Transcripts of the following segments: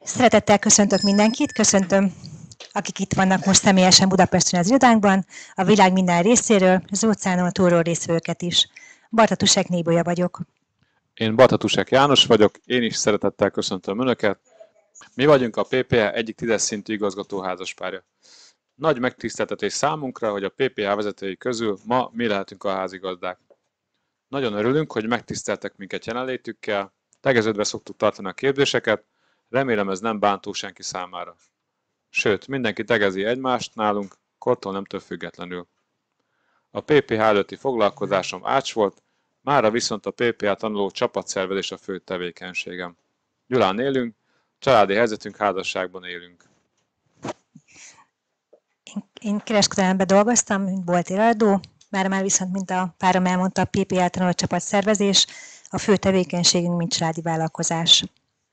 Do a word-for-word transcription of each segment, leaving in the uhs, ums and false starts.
Szeretettel köszöntök mindenkit, köszöntöm, akik itt vannak most személyesen Budapesten az irodánkban, a világ minden részéről, az óceánon túlról részvevőket is. Bartatusek Nébolya vagyok. Én Bartatusek János vagyok, én is szeretettel köszöntöm Önöket. Mi vagyunk a pé pé há egyik tízes szintű igazgató házaspárja. Nagy megtiszteltetés számunkra, hogy a pé pé há vezetői közül ma mi lehetünk a házigazdák. Nagyon örülünk, hogy megtiszteltek minket jelenlétükkel, tegeződve szoktuk tartani a kérdéseket, remélem ez nem bántó senki számára. Sőt, mindenki tegezi egymást nálunk, kortól nemtől függetlenül. A pé pé há előtti foglalkozásom ács volt, mára viszont a pé pé há tanuló csapatszervezés a fő tevékenységem. Gyulán élünk, családi helyzetünk házasságban élünk. Én, én kereskedelemben dolgoztam, mint boltéradó, már már viszont, mint a párom elmondta, a pé pé há tanuló csapatszervezés, a fő tevékenységünk, mint családi vállalkozás.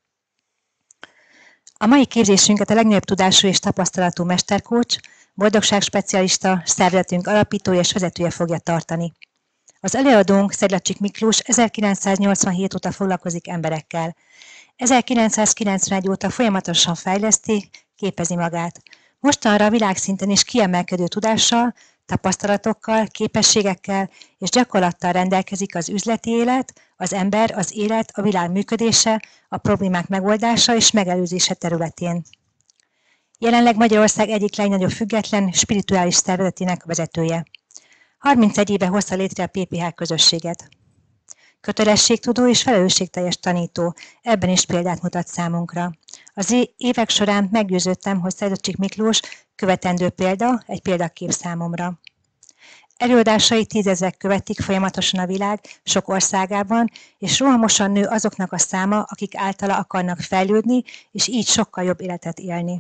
A mai képzésünket a legnagyobb tudású és tapasztalatú mesterkócs, boldogságspecialista, szervezetünk alapítója és vezetője fogja tartani. Az előadónk Szedlacsik Miklós ezerkilencszáznyolcvanhét óta foglalkozik emberekkel. ezerkilencszázkilencvenegy óta folyamatosan fejleszti, képezi magát. Mostanra világszinten is kiemelkedő tudással, tapasztalatokkal, képességekkel és gyakorlattal rendelkezik az üzleti élet, az ember, az élet, a világ működése, a problémák megoldása és megelőzése területén. Jelenleg Magyarország egyik legnagyobb független, spirituális szervezetének vezetője. harmincegy éve hozta létre a pé pé há közösséget. Kötelességtudó és felelősségteljes tanító, ebben is példát mutat számunkra. Az évek során meggyőződtem, hogy Szedlacsik Miklós követendő példa, egy példakép számomra. Előadásai tízezrek követik folyamatosan a világ sok országában, és rohamosan nő azoknak a száma, akik általa akarnak fejlődni, és így sokkal jobb életet élni.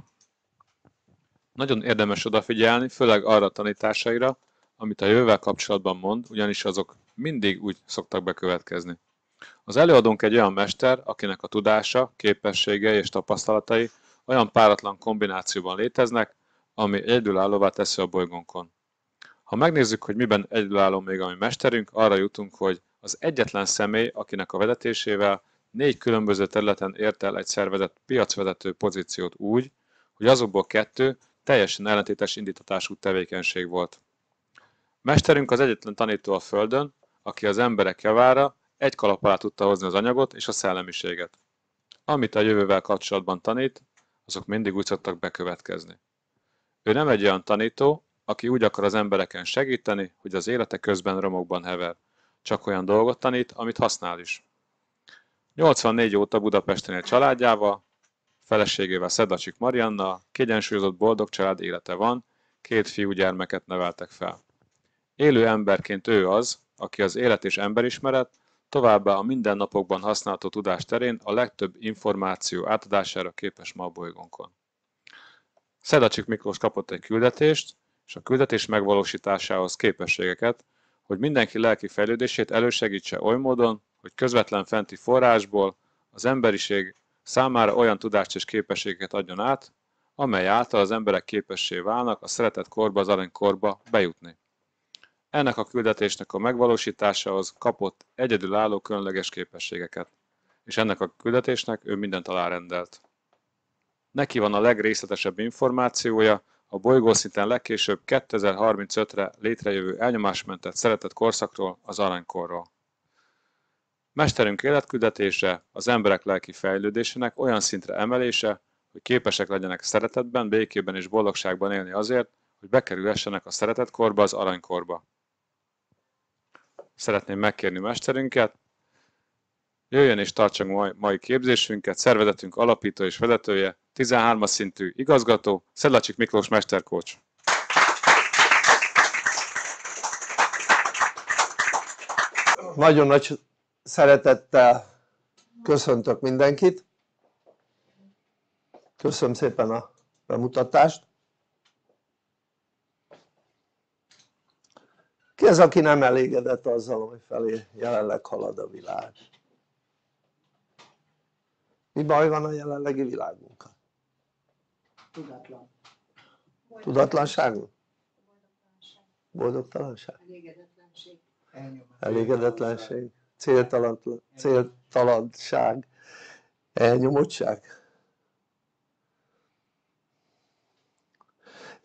Nagyon érdemes odafigyelni, főleg arra a tanításaira, amit a jövővel kapcsolatban mond, ugyanis azok mindig úgy szoktak bekövetkezni. Az előadónk egy olyan mester, akinek a tudása, képességei és tapasztalatai olyan páratlan kombinációban léteznek, ami egyedülállóvá teszi a bolygónkon. Ha megnézzük, hogy miben egyedülálló még a mi mesterünk, arra jutunk, hogy az egyetlen személy, akinek a vezetésével négy különböző területen ért el egy szervezet piacvezető pozíciót úgy, hogy azokból kettő teljesen ellentétes indítatású tevékenység volt. Mesterünk az egyetlen tanító a Földön, aki az emberek javára egy kalap alá tudta hozni az anyagot és a szellemiséget. Amit a jövővel kapcsolatban tanít, azok mindig úgy szoktak bekövetkezni. Ő nem egy olyan tanító, aki úgy akar az embereken segíteni, hogy az élete közben romokban hever. Csak olyan dolgot tanít, amit használ is. nyolcvannégy óta Budapesten él családjával, feleségével Szedlacsik Mariannal, kiegyensúlyozott boldog család élete van, két fiúgyermeket neveltek fel. Élő emberként ő az, aki az élet és emberismeret, továbbá a mindennapokban használható tudás terén a legtöbb információ átadására képes ma a bolygónkon. Szedlacsik Miklós kapott egy küldetést, és a küldetés megvalósításához képességeket, hogy mindenki lelki fejlődését elősegítse oly módon, hogy közvetlen fenti forrásból az emberiség számára olyan tudást és képességeket adjon át, amely által az emberek képessé válnak a szeretett korba, az aranykorba bejutni. Ennek a küldetésnek a megvalósításához kapott egyedülálló különleges képességeket, és ennek a küldetésnek ő mindent alárendelt. Neki van a legrészletesebb információja a bolygószinten legkésőbb kétezer-harmincötre létrejövő elnyomásmentett szeretett korszakról, az aranykorról. Mesterünk életküldetése az emberek lelki fejlődésének olyan szintre emelése, hogy képesek legyenek szeretetben, békében és boldogságban élni azért, hogy bekerülhessenek a szeretett korba, az aranykorba. Szeretném megkérni mesterünket, jöjjön és tartsa mai, mai képzésünket, szervezetünk alapító és vezetője, tizenhármas szintű igazgató, Szedlacsik Miklós mesterkócs. Nagyon nagy szeretettel köszöntök mindenkit. Köszönöm szépen a bemutatást. Ki az, aki nem elégedett azzal, ami felé jelenleg halad a világ? Mi baj van a jelenlegi világunkkal? Tudatlan. Tudatlanságunk? Boldogtalanság? Elégedetlenség. Elégedetlenség? Céltalan, céltalanság? Elnyomottság?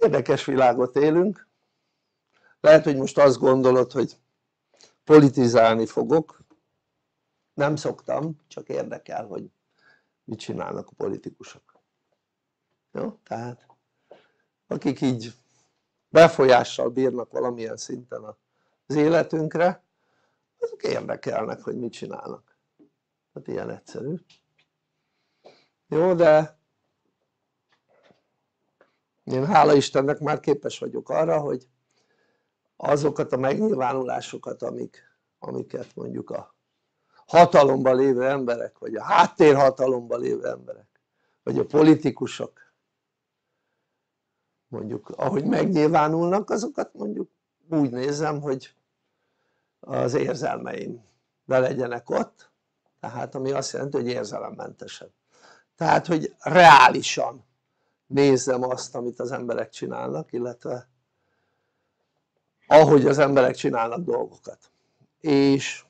Érdekes világot élünk. Lehet, hogy most azt gondolod, hogy politizálni fogok. Nem szoktam, csak érdekel, hogy mit csinálnak a politikusok. Jó? Tehát akik így befolyással bírnak valamilyen szinten az életünkre, azok érdekelnek, hogy mit csinálnak. Hát ilyen egyszerű. Jó, de én hála Istennek már képes vagyok arra, hogy azokat a megnyilvánulásokat, amik, amiket mondjuk a hatalomban lévő emberek, vagy a háttérhatalomban lévő emberek, vagy a politikusok mondjuk ahogy megnyilvánulnak, azokat mondjuk úgy nézem, hogy az érzelmeim be legyenek ott, tehát ami azt jelenti, hogy érzelemmentesen, tehát hogy reálisan nézzem azt, amit az emberek csinálnak, illetve ahogy az emberek csinálnak dolgokat. És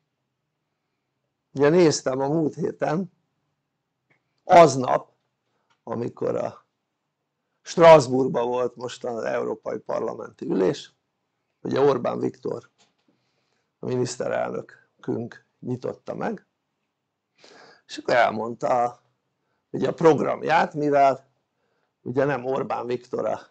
ugye néztem a múlt héten, aznap, amikor a Strasbourgban volt most az Európai Parlamenti Ülés, ugye Orbán Viktor, a miniszterelnökünk nyitotta meg, és akkor elmondta ugye a programját, mivel ugye nem Orbán Viktor a,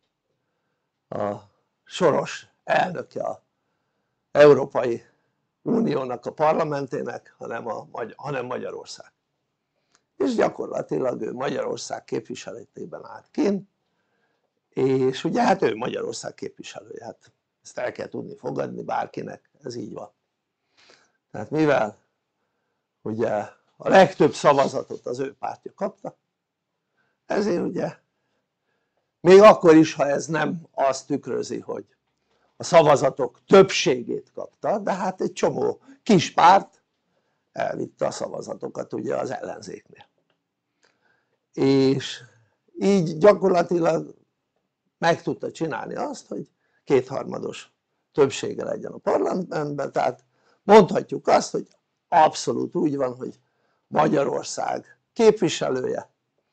a soros elnöke az Európai Uniónak a parlamentének, hanem, a, hanem Magyarország. És gyakorlatilag ő Magyarország képviseletében állt kint, és ugye hát ő Magyarország képviselője, hát ezt el kell tudni fogadni bárkinek, ez így van. Tehát mivel ugye a legtöbb szavazatot az ő pártja kapta, ezért ugye még akkor is, ha ez nem azt tükrözi, hogy a szavazatok többségét kapta, de hát egy csomó kis párt elvitte a szavazatokat ugye az ellenzéknél, és így gyakorlatilag meg tudta csinálni azt, hogy kétharmados többsége legyen a parlamentben, tehát mondhatjuk azt, hogy abszolút úgy van, hogy Magyarország képviselője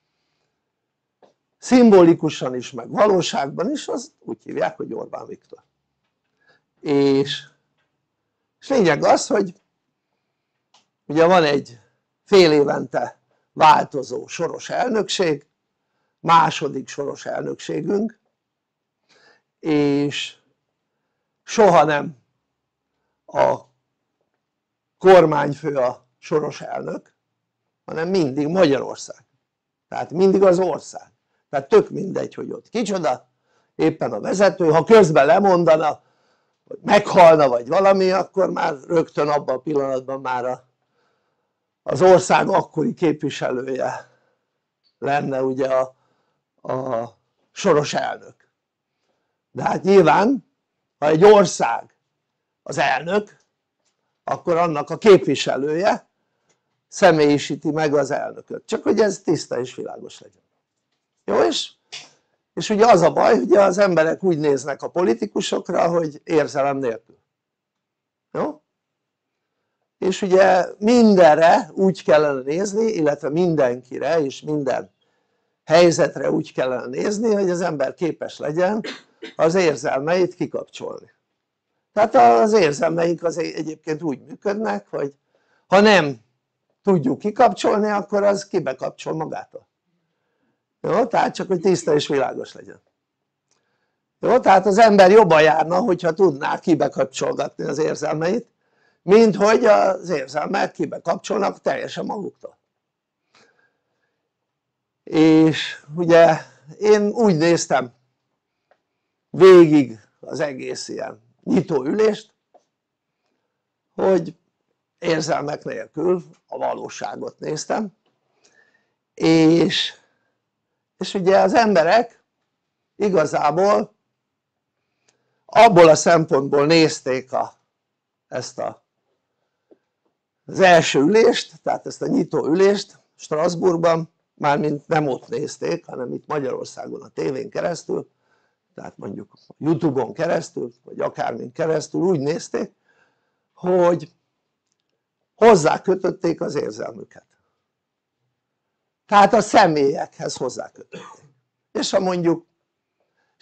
szimbolikusan is, meg valóságban is, azt úgy hívják, hogy Orbán Viktor. És, és lényeg az, hogy ugye van egy fél évente változó soros elnökség, második soros elnökségünk, és soha nem a kormányfő a soros elnök, hanem mindig Magyarország, tehát mindig az ország, tehát tök mindegy, hogy ott kicsoda, éppen a vezető, ha közben lemondana, vagy meghalna vagy valami, akkor már rögtön abban a pillanatban már a, az ország akkori képviselője lenne ugye a, a soros elnök. De hát nyilván, ha egy ország az elnök, akkor annak a képviselője személyisíti meg az elnököt, csak hogy ez tiszta és világos legyen. Jó, és, és ugye az a baj, hogy az emberek úgy néznek a politikusokra, hogy érzelem nélkül. Jó? És ugye mindenre úgy kellene nézni, illetve mindenkire és minden helyzetre úgy kellene nézni, hogy az ember képes legyen az érzelmeit kikapcsolni. Tehát az érzelmeink az egyébként úgy működnek, hogy ha nem tudjuk kikapcsolni, akkor az kibekapcsol magától. Jó? Tehát csak hogy tiszta és világos legyen. Jó? Tehát az ember jobban járna, hogyha tudná kibekapcsolgatni az érzelmeit, mint hogy az érzelmek kibekapcsolnak teljesen maguktól. És ugye én úgy néztem végig az egész ilyen nyitóülést, hogy érzelmek nélkül a valóságot néztem, és, és ugye az emberek igazából abból a szempontból nézték a, ezt a, az első ülést, tehát ezt a nyitóülést Strasbourgban, mármint nem ott nézték, hanem itt Magyarországon a tévén keresztül, tehát mondjuk a Youtube-on keresztül, vagy akármin keresztül úgy nézték, hogy hozzákötötték az érzelmüket. Tehát a személyekhez hozzákötötték. És ha mondjuk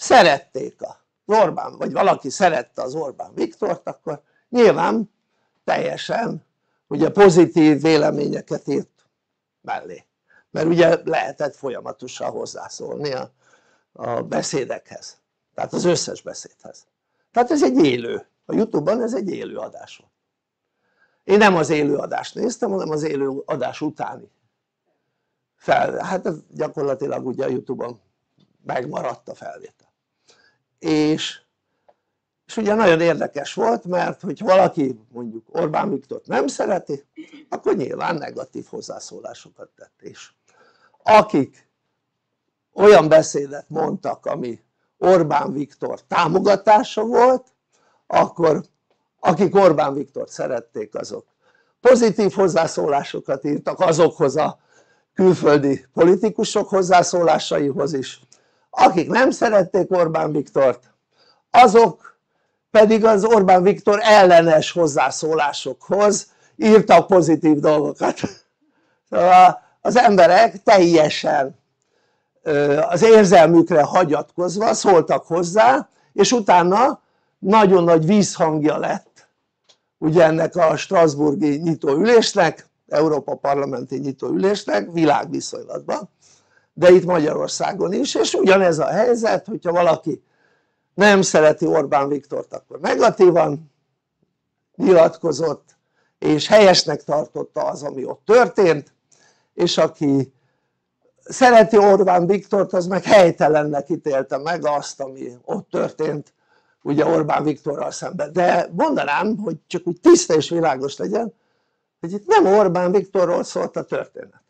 szerették az Orbán, vagy valaki szerette az Orbán Viktort, akkor nyilván teljesen ugye pozitív véleményeket írt mellé, mert ugye lehetett folyamatosan hozzászólni a, a beszédekhez, tehát az összes beszédhez. Tehát ez egy élő, a Youtube-ban ez egy élő adás volt. Én nem az élő adást néztem, hanem az élő adás utáni fel, hát gyakorlatilag ugye a Youtube-on megmaradt a felvétel. És, és ugye nagyon érdekes volt, mert hogy valaki mondjuk Orbán Viktort nem szereti, akkor nyilván negatív hozzászólásokat tett, és akik olyan beszédet mondtak, ami Orbán Viktor támogatása volt, akkor akik Orbán Viktort szerették, azok pozitív hozzászólásokat írtak azokhoz a külföldi politikusok hozzászólásaihoz is, akik nem szerették Orbán Viktort, azok pedig az Orbán Viktor ellenes hozzászólásokhoz írtak pozitív dolgokat. Szóval az emberek teljesen az érzelmükre hagyatkozva szóltak hozzá, és utána nagyon nagy vízhangja lett ugye ennek a strasbourgi nyitóülésnek, Európa Parlamenti nyitóülésnek világviszonylatban, de itt Magyarországon is, és ugyanez a helyzet, hogyha valaki nem szereti Orbán Viktort, akkor negatívan nyilatkozott, és helyesnek tartotta az, ami ott történt, és aki szereti Orbán Viktort, az meg helytelennek ítélte meg azt, ami ott történt ugye Orbán Viktorral szemben. De mondanám, hogy csak úgy tiszta és világos legyen, hogy itt nem Orbán Viktorról szólt a történet.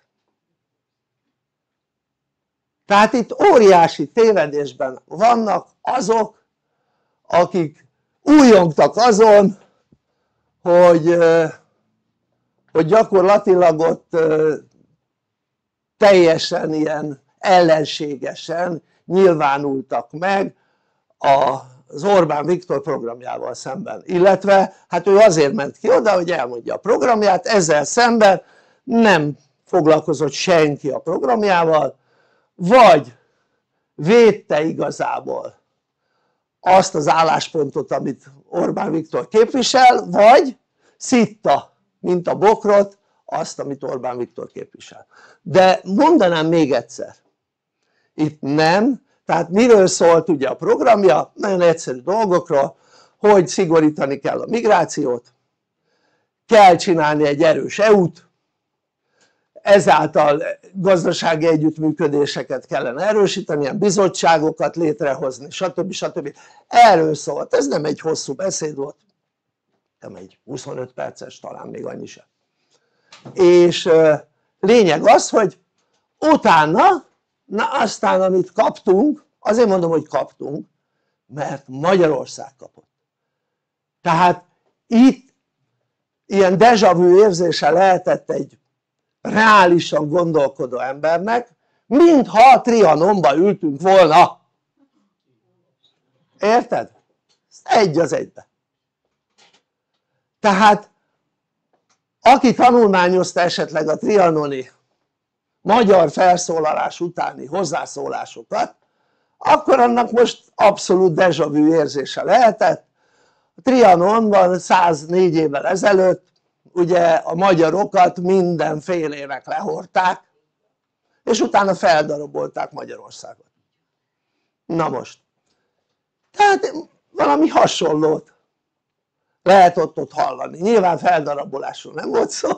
Tehát itt óriási tévedésben vannak azok, akik újjongtak azon, hogy, hogy gyakorlatilag ott teljesen ilyen ellenségesen nyilvánultak meg az Orbán Viktor programjával szemben, illetve hát ő azért ment ki oda, hogy elmondja a programját, ezzel szemben nem foglalkozott senki a programjával, vagy védte igazából azt az álláspontot, amit Orbán Viktor képvisel, vagy szitta, mint a bokrot, azt, amit Orbán Viktor képvisel. De mondanám még egyszer, itt nem, tehát miről szólt ugye a programja? Nagyon egyszerű dolgokról, hogy szigorítani kell a migrációt, kell csinálni egy erős é u-t, ezáltal gazdasági együttműködéseket kellene erősíteni, ilyen bizottságokat létrehozni, stb. stb. Erről szólt, ez nem egy hosszú beszéd volt, nem egy huszonöt perces, talán még annyi sem. És lényeg az, hogy utána, na aztán amit kaptunk, azért mondom, hogy kaptunk, mert Magyarország kapott. Tehát itt ilyen déjà vu érzése lehetett egy reálisan gondolkodó embernek, mintha a Trianonba ültünk volna. Érted? Egy az egybe. Tehát aki tanulmányozta esetleg a trianoni magyar felszólalás utáni hozzászólásokat, akkor annak most abszolút déjà vu érzése lehetett. A Trianonban száznégy évvel ezelőtt ugye a magyarokat mindenfélének lehordták, és utána feldarabolták Magyarországot. Na most, tehát valami hasonlót lehet ott ott hallani, nyilván feldarabolásról nem volt szó,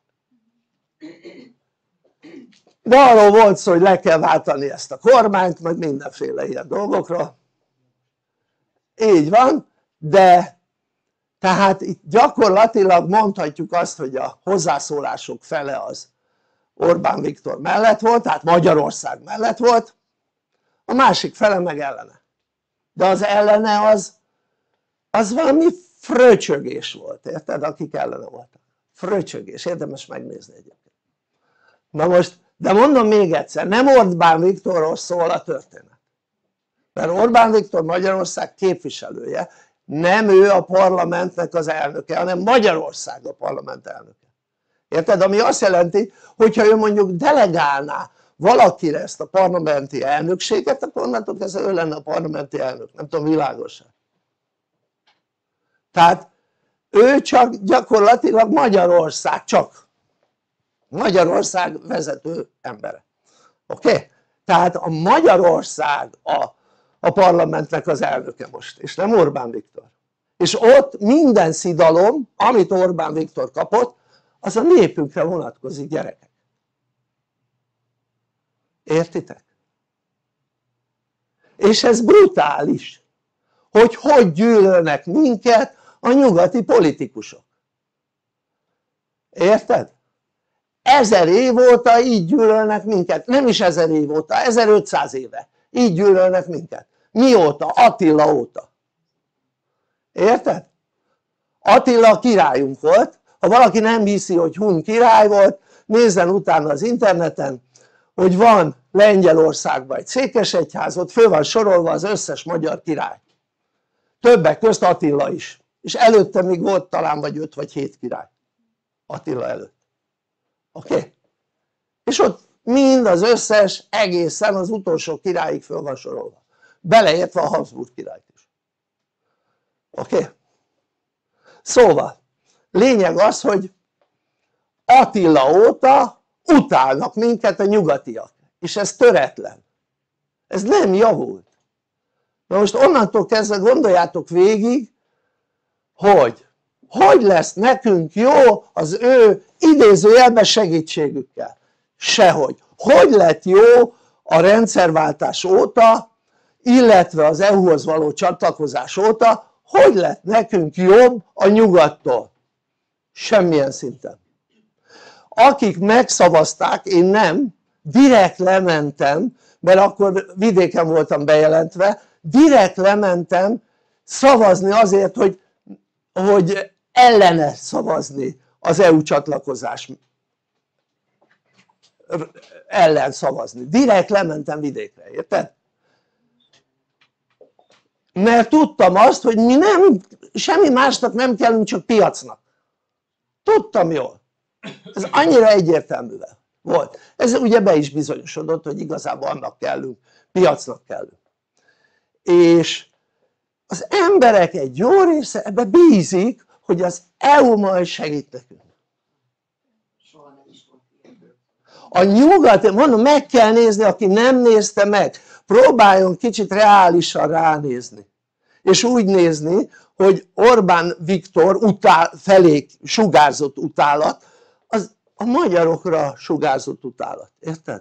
de arról volt szó, hogy le kell váltani ezt a kormányt, meg mindenféle ilyen dolgokról, így van, de tehát itt gyakorlatilag mondhatjuk azt, hogy a hozzászólások fele az Orbán Viktor mellett volt, tehát Magyarország mellett volt, a másik fele meg ellene, de az ellene az, az valami fröcsögés volt, érted? Akik ellene voltak, fröcsögés, érdemes megnézni egyébként. Na most, de mondom még egyszer, nem Orbán Viktorról szól a történet, mert Orbán Viktor Magyarország képviselője, nem ő a parlamentnek az elnöke, hanem Magyarország a parlament elnöke, érted? Ami azt jelenti, hogyha ő mondjuk delegálná valakire ezt a parlamenti elnökséget, akkor onnantól kezdve ő lenne a parlamenti elnök, nem tudom, világos-e? Tehát ő csak gyakorlatilag Magyarország, csak Magyarország vezető embere, oké? Okay? Tehát a Magyarország a, a parlamentnek az elnöke most, és nem Orbán Viktor, és ott minden szidalom, amit Orbán Viktor kapott, az a népünkre vonatkozik, gyerekek, értitek? És ez brutális, hogy hogy gyűlölnek minket a nyugati politikusok, érted? Ezer év óta így gyűlölnek minket, nem is ezer év óta, ezerötszáz éve így gyűlölnek minket. Mióta? Attila óta, érted? Attila királyunk volt, ha valaki nem hiszi, hogy Hun király volt, nézzen utána az interneten, hogy van Lengyelországban egy székesegyház, ott föl van sorolva az összes magyar király, többek közt Attila is, és előtte még volt talán vagy öt vagy hét király Attila előtt, oké? Okay? És ott mind az összes, egészen az utolsó királyig föl van sorolva, beleértve a Habsburg királyt is, oké? Okay? Szóval lényeg az, hogy Attila óta utálnak minket a nyugatiak, és ez töretlen, ez nem javult. Na most onnantól kezdve gondoljátok végig, hogy hogy lesz nekünk jó az ő idézőjelben segítségükkel? Sehogy. Hogy lett jó a rendszerváltás óta, illetve az é u-hoz való csatlakozás óta, hogy lett nekünk jobb a nyugattól? Semmilyen szinten. Akik megszavazták, én nem, direkt lementem, mert akkor vidéken voltam bejelentve, direkt lementem szavazni azért, hogy, hogy ellene szavazni az é u csatlakozás ellen szavazni, direkt lementem vidékre, érted? Mert tudtam azt, hogy mi nem, semmi másnak nem kellünk, csak piacnak, tudtam jól, ez annyira egyértelmű volt, ez ugye be is bizonyosodott, hogy igazából annak kellünk, piacnak kellünk, és az emberek egy jó része ebbe bízik, hogy az é u majd segít nekünk. A nyugat, mondom, meg kell nézni, aki nem nézte meg, próbáljon kicsit reálisan ránézni, és úgy nézni, hogy Orbán Viktor utál, felé sugárzott utálat, az a magyarokra sugárzott utálat, érted?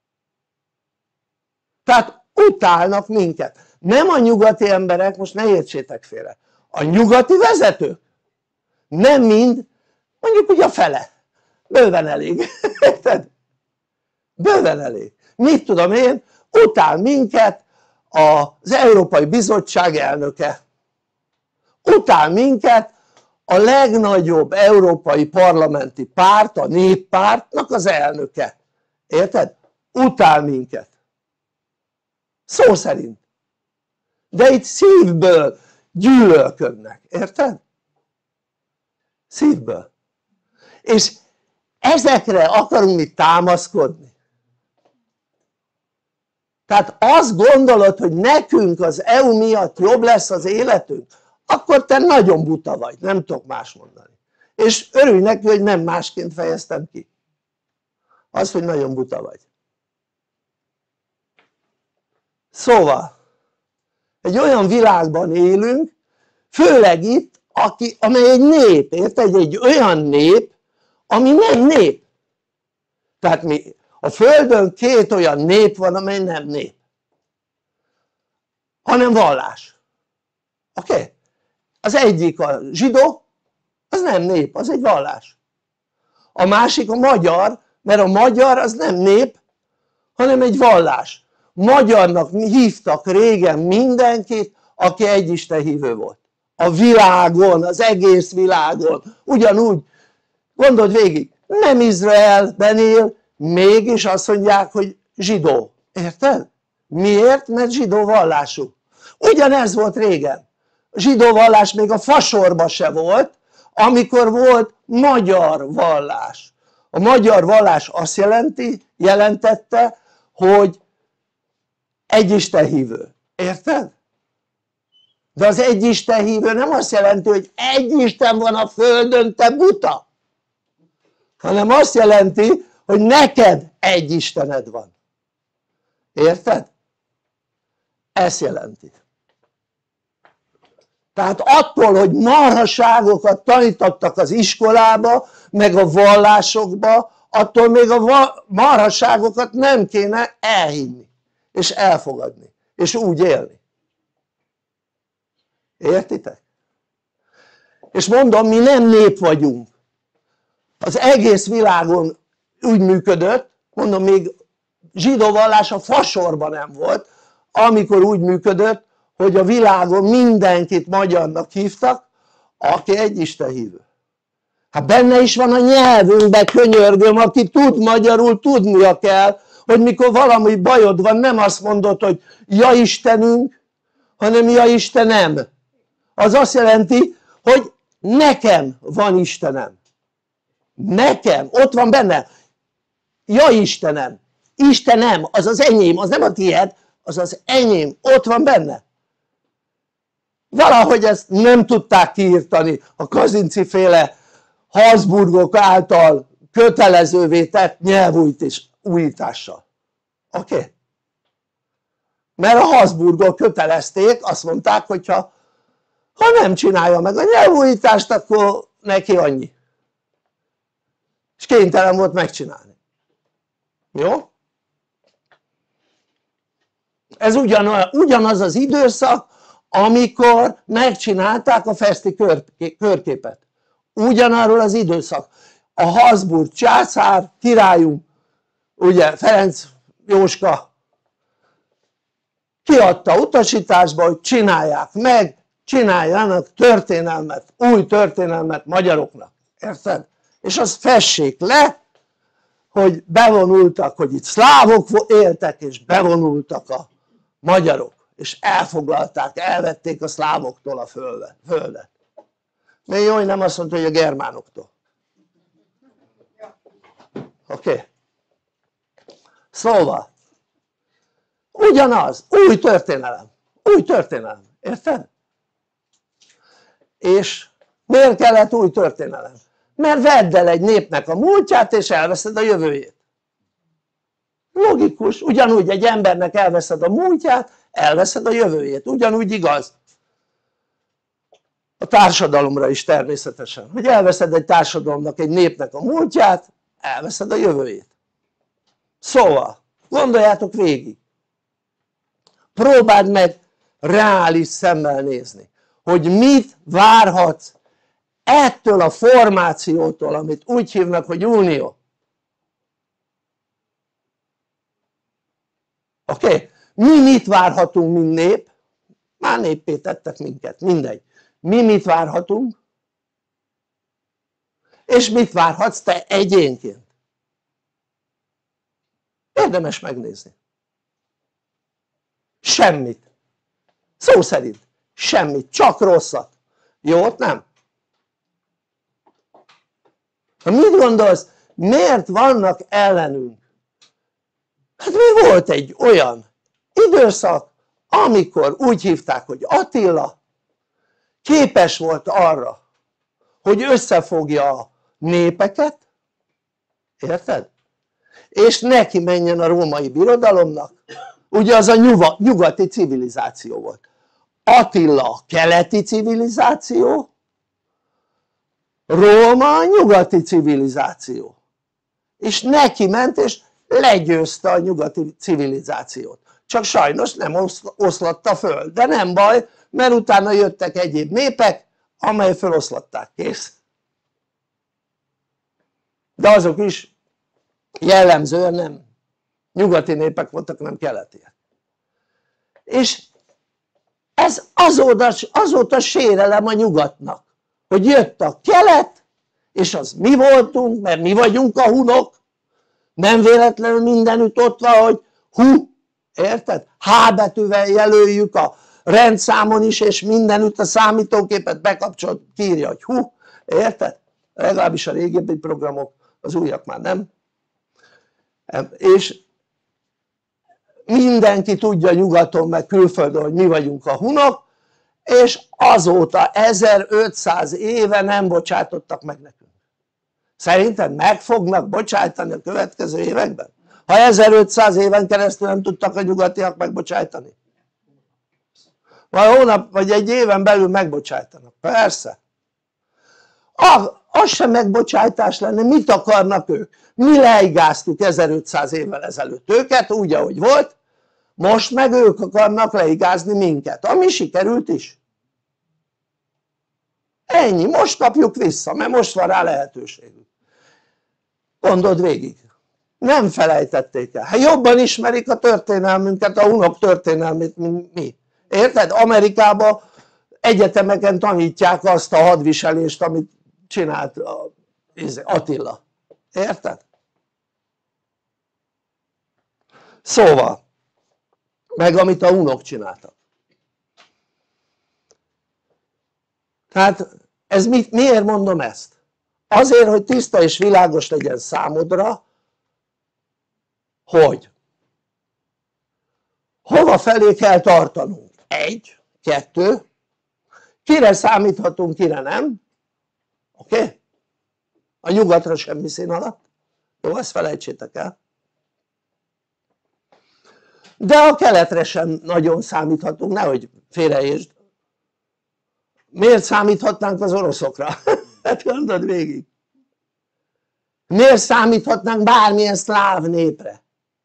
Tehát utálnak minket, nem a nyugati emberek, most ne értsétek félre, a nyugati vezetők, nem mind, mondjuk ugye a fele, bőven elég, érted? Bőven elég, mit tudom én, utál minket az Európai Bizottság elnöke, utál minket a legnagyobb európai parlamenti párt, a Néppártnak az elnöke, érted? Utál minket, szó szerint, de itt szívből gyűlölködnek, érted? Szívből, és ezekre akarunk mi támaszkodni. Tehát azt gondolod, hogy nekünk az é u miatt jobb lesz az életünk, akkor te nagyon buta vagy, nem tudok más mondani, és örülj neki, hogy nem másként fejeztem ki azt, hogy nagyon buta vagy. Szóval egy olyan világban élünk, főleg itt, aki, amely egy nép, érted? Egy olyan nép, ami nem nép, tehát mi a földön két olyan nép van, amely nem nép, hanem vallás, oké? Okay? Az egyik a zsidó, az nem nép, az egy vallás, a másik a magyar, mert a magyar az nem nép, hanem egy vallás. Magyarnak hívtak régen mindenkit, aki egy Isten hívő volt a világon, az egész világon, ugyanúgy gondold végig, nem Izraelben él, mégis azt mondják, hogy zsidó, érted? Miért? Mert zsidó vallású. Ugyanez volt régen, zsidó vallás még a fasorba se volt, amikor volt magyar vallás, A magyar vallás azt jelenti, jelentette, hogy egy Isten hívő, érted? De az egy Isten hívő nem azt jelenti, hogy egy Isten van a földön, te buta, hanem azt jelenti, hogy neked egy Istened van, érted? Ezt jelenti. Tehát attól, hogy marhaságokat tanítottak az iskolába, meg a vallásokba, attól még a marhaságokat nem kéne elhinni, és elfogadni, és úgy élni. Értitek? És mondom, mi nem nép vagyunk. Az egész világon úgy működött, mondom, még zsidó vallás a fasorban nem volt, amikor úgy működött, hogy a világon mindenkit magyarnak hívtak, aki egy Isten hívő. Hát benne is van a nyelvünkben, könyörgöm, aki tud magyarul, tudnia kell, hogy mikor valami bajod van, nem azt mondod, hogy ja Istenünk, hanem ja Istenem. Az azt jelenti, hogy nekem van Istenem. Nekem, ott van benne, ja Istenem, Istenem, az az enyém, az nem a tiéd, az az enyém, ott van benne. Valahogy ezt nem tudták kiírtani a Kazinczy féle Habsburgok által kötelezővé tett nyelvújítással. Oké? Okay? Mert a Habsburgok kötelezték, azt mondták, hogyha ha nem csinálja meg a nyelvújítást, akkor neki annyi. És kénytelen volt megcsinálni. Jó? Ez ugyanaz, ugyanaz az időszak, amikor megcsinálták a feszti kör, körképet. Ugyanarról az időszak. A Habsburg császár, királyunk, ugye Ferenc Jóska kiadta utasításba, hogy csinálják meg, csináljanak történelmet, új történelmet magyaroknak. Érted? És azt fessék le, hogy bevonultak, hogy itt szlávok éltek, és bevonultak a magyarok, és elfoglalták, elvették a szlávoktól a földet. Még jó, hogy nem azt mondta, hogy a germánoktól. Oké? Okay. Szóval ugyanaz, új történelem, új történelem, érted? És miért kellett új történelem? Mert vedd el egy népnek a múltját és elveszed a jövőjét. Logikus, ugyanúgy egy embernek elveszed a múltját, elveszed a jövőjét, ugyanúgy igaz a társadalomra is természetesen, hogy elveszed egy társadalomnak, egy népnek a múltját, elveszed a jövőjét. Szóval gondoljátok végig, próbáld meg reális szemmel nézni, hogy mit várhatsz ettől a formációtól, amit úgy hívnak, hogy unió. Oké? Okay? Mi mit várhatunk, mint nép? Már néppé tettek minket, mindegy. Mi mit várhatunk? És mit várhatsz te egyénként? Érdemes megnézni. Semmit. Szó szerint semmit, csak rosszat. Jót nem? Ha mit gondolsz, miért vannak ellenünk? Hát mi volt egy olyan időszak, amikor úgy hívták, hogy Attila képes volt arra, hogy összefogja a népeket, érted? És neki menjen a római birodalomnak, ugye az a nyugati civilizáció volt. Attila a keleti civilizáció, Róma a nyugati civilizáció. És neki ment és legyőzte a nyugati civilizációt. Csak sajnos nem oszlatta föl, de nem baj, mert utána jöttek egyéb népek, amely feloszlatták, kész. De azok is jellemzően nem nyugati népek voltak, nem keletiek. És ez azóta, azóta sérelem a nyugatnak, hogy jött a kelet, és az mi voltunk, mert mi vagyunk a hunok, nem véletlenül mindenütt ott van, hogy hu, érted? H betűvel jelöljük a rendszámon is, és mindenütt a számítógépet bekapcsolt, kiírja, hogy hu, érted? Legalábbis a régebbi programok az újak már nem, és mindenki tudja nyugaton meg külföldön, hogy mi vagyunk a hunok, és azóta ezerötszáz éve nem bocsátottak meg nekünk. Szerinted meg fognak bocsájtani a következő években? Ha ezerötszáz éven keresztül nem tudtak a nyugatiak megbocsájtani? Vagy hónap vagy egy éven belül megbocsájtanak, persze. Ah, az sem megbocsájtás lenne, mit akarnak ők? Mi leigáztuk ezerötszáz évvel ezelőtt őket úgy ahogy volt, most meg ők akarnak leigázni minket, ami sikerült is. Ennyi, most kapjuk vissza, mert most van rá lehetőségük. Gondold végig, nem felejtették el, hát jobban ismerik a történelmünket, a hunok történelmét, mint mi. Érted? Amerikában egyetemeken tanítják azt a hadviselést, amit csinált Attila. Érted? Szóval, meg amit a hunok csináltak. Tehát ez mit, miért mondom ezt? Azért, hogy tiszta és világos legyen számodra, hogy hova felé kell tartanunk. Egy, kettő, kire számíthatunk, kire nem, oké? Okay? A nyugatra semmi szín alatt, jó, ezt felejtsétek el. De a keletre sem nagyon számíthatunk, nehogy félreértsd. Miért számíthatnánk az oroszokra? Hát gondold végig. Miért számíthatnánk bármilyen szláv népre?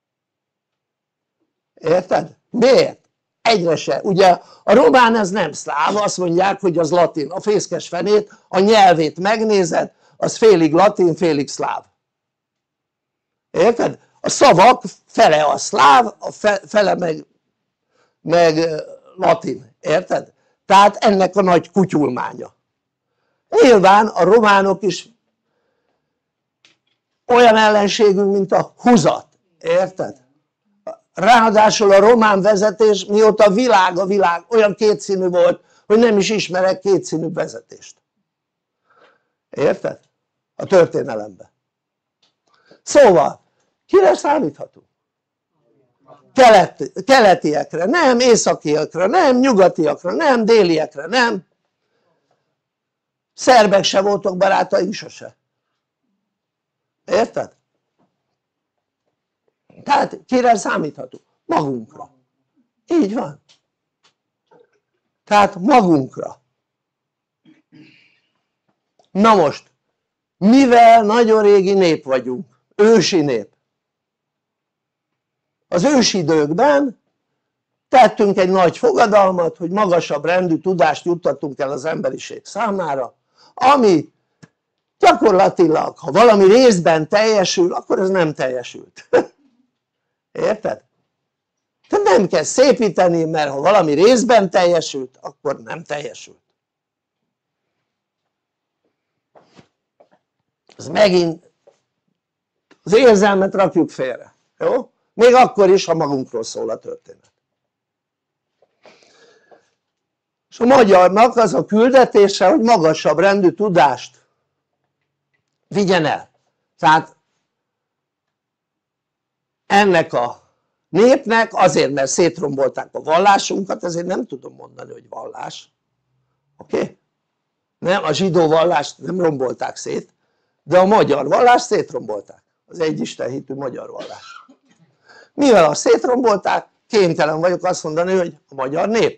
Érted? Miért? Egyre se. Ugye a román ez nem szláv, azt mondják, hogy az latin. A fészkes fenét, a nyelvét megnézed, az félig latin, félig szláv. Érted? A szavak fele a szláv, a fele meg, meg latin. Érted? Tehát ennek a nagy kutyulmánya. Nyilván a románok is olyan ellenségünk, mint a húzat. Érted? Ráadásul a román vezetés, mióta a világ a világ olyan kétszínű volt, hogy nem is ismerek kétszínű vezetést. Érted? A történelemben. Szóval, kire számíthatunk? Kelet, keletiekre, nem északiakra, nem nyugatiakra, nem déliekre, nem. Szerbek se voltak barátaink sose. Érted? Tehát kire számíthatunk? Magunkra. Így van. Tehát magunkra. Na most, mivel nagyon régi nép vagyunk, ősi nép, az ősi időkben tettünk egy nagy fogadalmat, hogy magasabb rendű tudást juttatunk el az emberiség számára, ami gyakorlatilag, ha valami részben teljesül, akkor ez nem teljesült. Érted? Tehát nem kell szépíteni, mert ha valami részben teljesült, akkor nem teljesült. Ez megint az érzelmet rakjuk félre, jó? Még akkor is, ha magunkról szól a történet. És a magyarnak az a küldetése, hogy magasabb rendű tudást vigyen el. Tehát ennek a népnek azért, mert szétrombolták a vallásunkat, ezért nem tudom mondani, hogy vallás. Oké? Okay? Nem, a zsidó vallást nem rombolták szét, de a magyar vallást szétrombolták. Az egyisten hitű magyar vallás. Mivel azt szétrombolták, kénytelen vagyok azt mondani, hogy a magyar nép.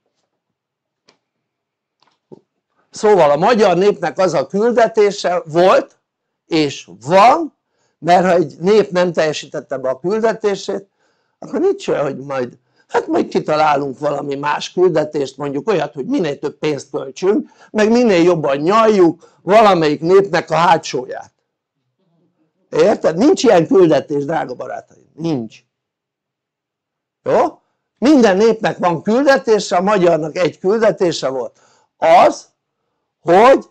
Szóval a magyar népnek az a küldetése volt, és van, mert ha egy nép nem teljesítette be a küldetését, akkor nincs olyan, hogy majd, hát majd kitalálunk valami más küldetést, mondjuk olyat, hogy minél több pénzt költsünk, meg minél jobban nyaljuk valamelyik népnek a hátsóját. Érted? Nincs ilyen küldetés, drága barátaim, nincs. Jó? Minden népnek van küldetése, a magyarnak egy küldetése volt. Az, hogy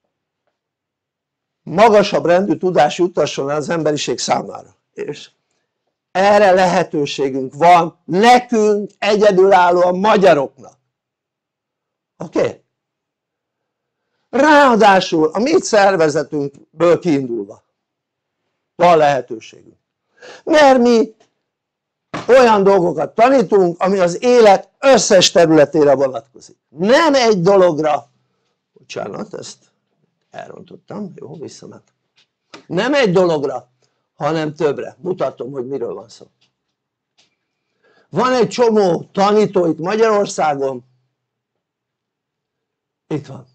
magasabb rendű tudás jutasson el az emberiség számára. És erre lehetőségünk van nekünk egyedülállóan magyaroknak. Oké? Okay? Ráadásul a mi szervezetünkből kiindulva van lehetőségünk, mert mi olyan dolgokat tanítunk ami az élet összes területére vonatkozik, nem egy dologra, bocsánat ezt elrontottam, jó, visszament, nem egy dologra hanem többre. Mutatom hogy miről van szó. Van egy csomó tanító itt Magyarországon, itt van,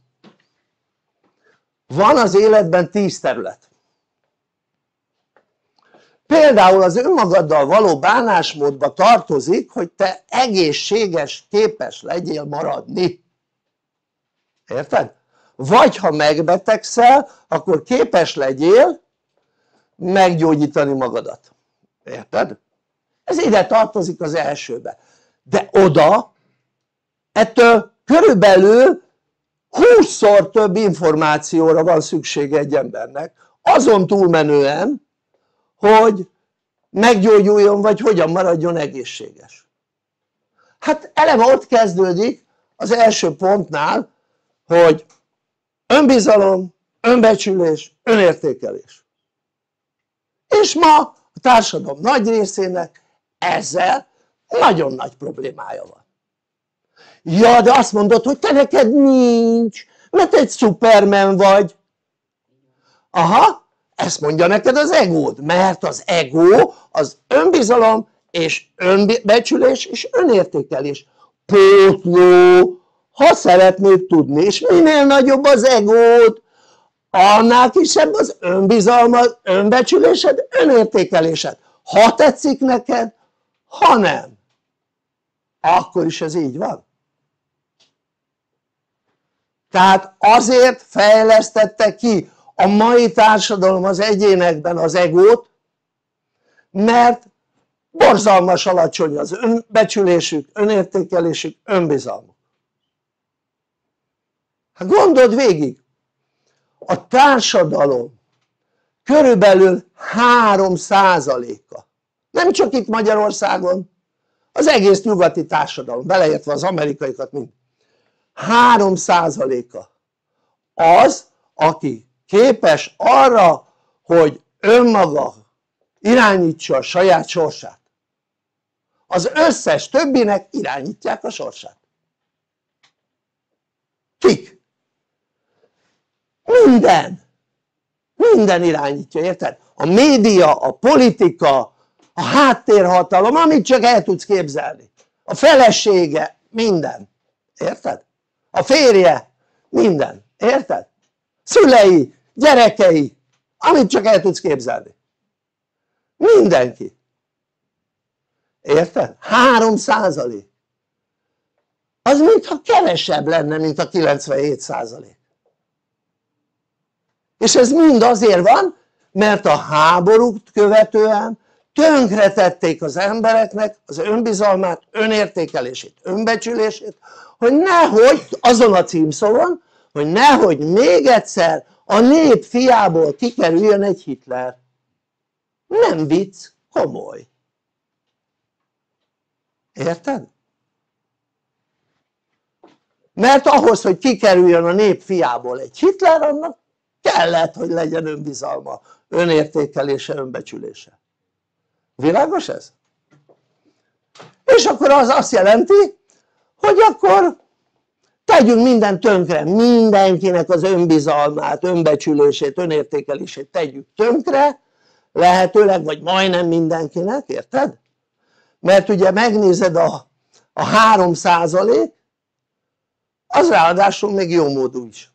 van az életben tíz terület. Például az önmagaddal való bánásmódba tartozik hogy te egészséges képes legyél maradni, érted? Vagy ha megbetegszel akkor képes legyél meggyógyítani magadat, érted? Ez ide tartozik az elsőbe, de oda ettől körülbelül húszszor több információra van szüksége egy embernek azon túlmenően hogy meggyógyuljon vagy hogyan maradjon egészséges. Hát eleve ott kezdődik az első pontnál hogy önbizalom, önbecsülés, önértékelés, és ma a társadalom nagy részének ezzel nagyon nagy problémája van. Ja de azt mondod hogy te neked nincs mert egy szupermen vagy. Aha, ezt mondja neked az egód, mert az ego az önbizalom és önbecsülés és önértékelés pótló, ha szeretnéd tudni, és minél nagyobb az egód annál kisebb az önbizalmad, önbecsülésed, önértékelésed, ha tetszik neked, ha nem, akkor is ez így van. Tehát azért fejlesztette ki a mai társadalom az egyénekben az egót mert borzalmas alacsony az önbecsülésük, önértékelésük, önbizalmuk. Hát gondold végig, a társadalom körülbelül három százaléka, nem csak itt Magyarországon, az egész nyugati társadalom, beleértve az amerikaiakat mind, három százaléka az aki képes arra hogy önmaga irányítsa a saját sorsát, az összes többinek irányítják a sorsát. Kik? Minden, minden irányítja, érted? A média, a politika, a háttérhatalom, amit csak el tudsz képzelni, a felesége, minden, érted? A férje, minden, érted? Szülei, gyerekei, amit csak el tudsz képzelni, mindenki, érted? három százalék, az mintha kevesebb lenne mint a kilencvenhét százalék, és ez mind azért van mert a háborút követően tönkretették az embereknek az önbizalmát, önértékelését, önbecsülését, hogy nehogy azon a címszavon, hogy nehogy még egyszer a nép fiából kikerüljön egy Hitler. Nem vicc, komoly, érted? Mert ahhoz hogy kikerüljön a nép fiából egy Hitler annak kellett hogy legyen önbizalma, önértékelése, önbecsülése. Világos ez? És akkor az azt jelenti hogy akkor tegyünk mindent tönkre, mindenkinek az önbizalmát, önbecsülését, önértékelését tegyük tönkre, lehetőleg vagy majdnem mindenkinek, érted? Mert ugye megnézed a, a három százalék az ráadásul még jómódú is.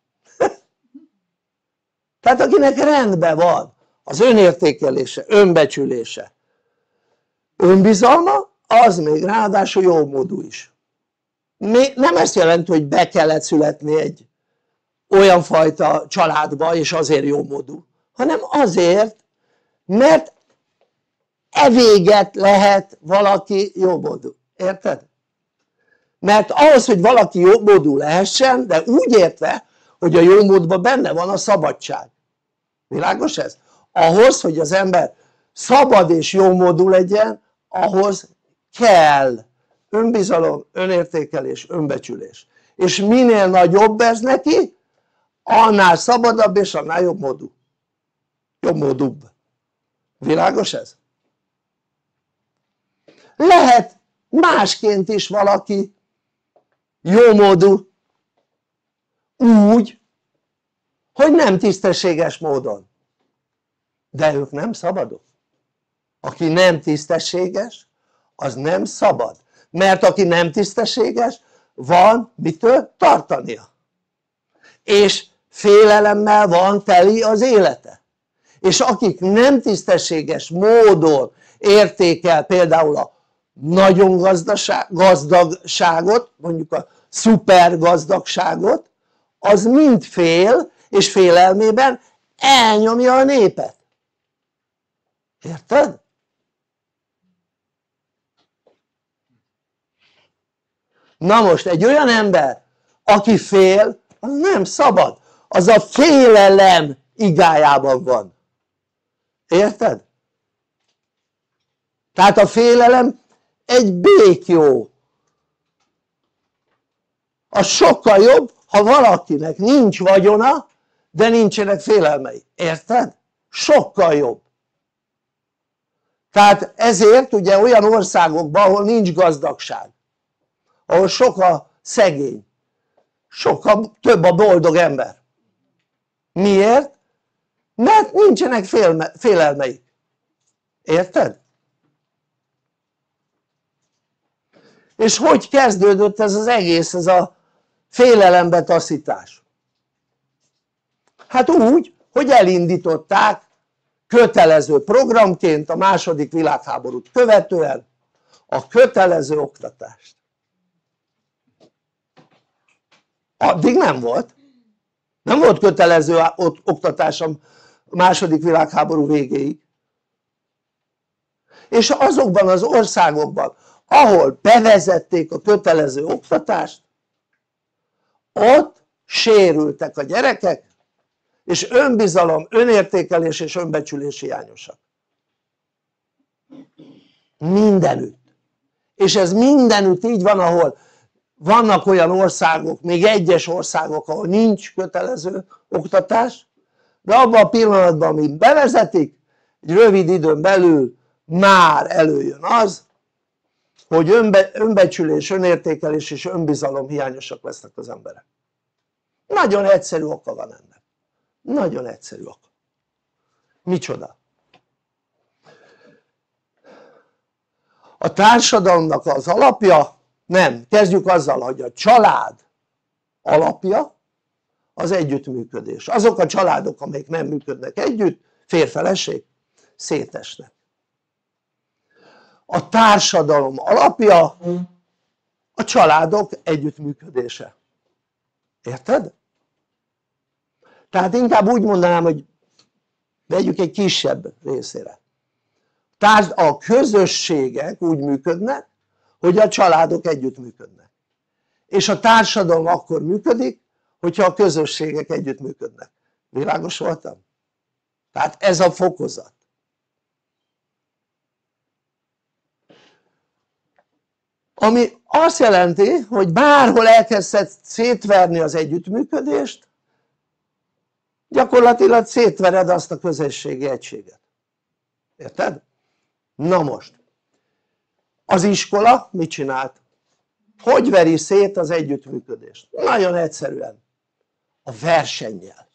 Tehát akinek rendben van az önértékelése, önbecsülése, önbizalma, az még ráadásul jómódú is. Nem ezt jelenti hogy be kellett születni egy olyan fajta családba és azért jómódú, hanem azért mert evéget lehet valaki jómódú, érted? Mert ahhoz hogy valaki jómódú lehessen, de úgy értve hogy a jómódban benne van a szabadság, világos ez? Ahhoz hogy az ember szabad és jómódú legyen, ahhoz kell önbizalom, önértékelés, önbecsülés, és minél nagyobb ez neki annál szabadabb és annál jobb módú, jobb módúbb, Világos ez? Lehet másként is valaki jómódú, úgy, hogy nem tisztességes módon, de ők nem szabadok. Aki nem tisztességes, az nem szabad, mert aki nem tisztességes, van mitől tartania, és félelemmel van teli az élete, és akik nem tisztességes módon értékel például a nagyon gazdagságot, mondjuk a szuper gazdagságot, az mind fél, és félelmében elnyomja a népet. Érted? Na most egy olyan ember, aki fél, az nem szabad, az a félelem igájában van. Érted? Tehát a félelem egy béklyó. Az sokkal jobb, ha valakinek nincs vagyona, de nincsenek félelmei. Érted? Sokkal jobb. Tehát ezért ugye olyan országokban, ahol nincs gazdagság, ahol sok a szegény, sokkal több a boldog ember. Miért? Mert nincsenek félme, félelmeik. Érted? És hogy kezdődött ez az egész, ez a félelembe taszítás? Hát úgy, hogy elindították kötelező programként a második világháborút követően a kötelező oktatást. Addig nem volt. Nem volt kötelező oktatás a második világháború végéig. És azokban az országokban, ahol bevezették a kötelező oktatást, ott sérültek a gyerekek, és önbizalom, önértékelés és önbecsülés hiányosak. Mindenütt. És ez mindenütt így van, ahol vannak olyan országok, még egyes országok, ahol nincs kötelező oktatás, de abban a pillanatban, amit bevezetik, egy rövid időn belül már előjön az, hogy önbe, önbecsülés, önértékelés és önbizalom hiányosak lesznek az emberek. Nagyon egyszerű oka van ennek. Nagyon egyszerű oka. Micsoda? A társadalomnak az alapja, nem, kezdjük azzal, hogy a család alapja az együttműködés. Azok a családok, amelyek nem működnek együtt, férj-feleség, szétesnek. A társadalom alapja a családok együttműködése. Érted? Tehát inkább úgy mondanám, hogy vegyük egy kisebb részére. A közösségek úgy működnek, hogy a családok együttműködnek. És a társadalom akkor működik, hogyha a közösségek együttműködnek. Világos voltam? Tehát ez a fokozat. Ami azt jelenti, hogy bárhol elkezded szétverni az együttműködést, gyakorlatilag szétvered azt a közösségi egységet. Érted? Na most, az iskola mit csinált? Hogy veri szét az együttműködést? Nagyon egyszerűen, a versennyel.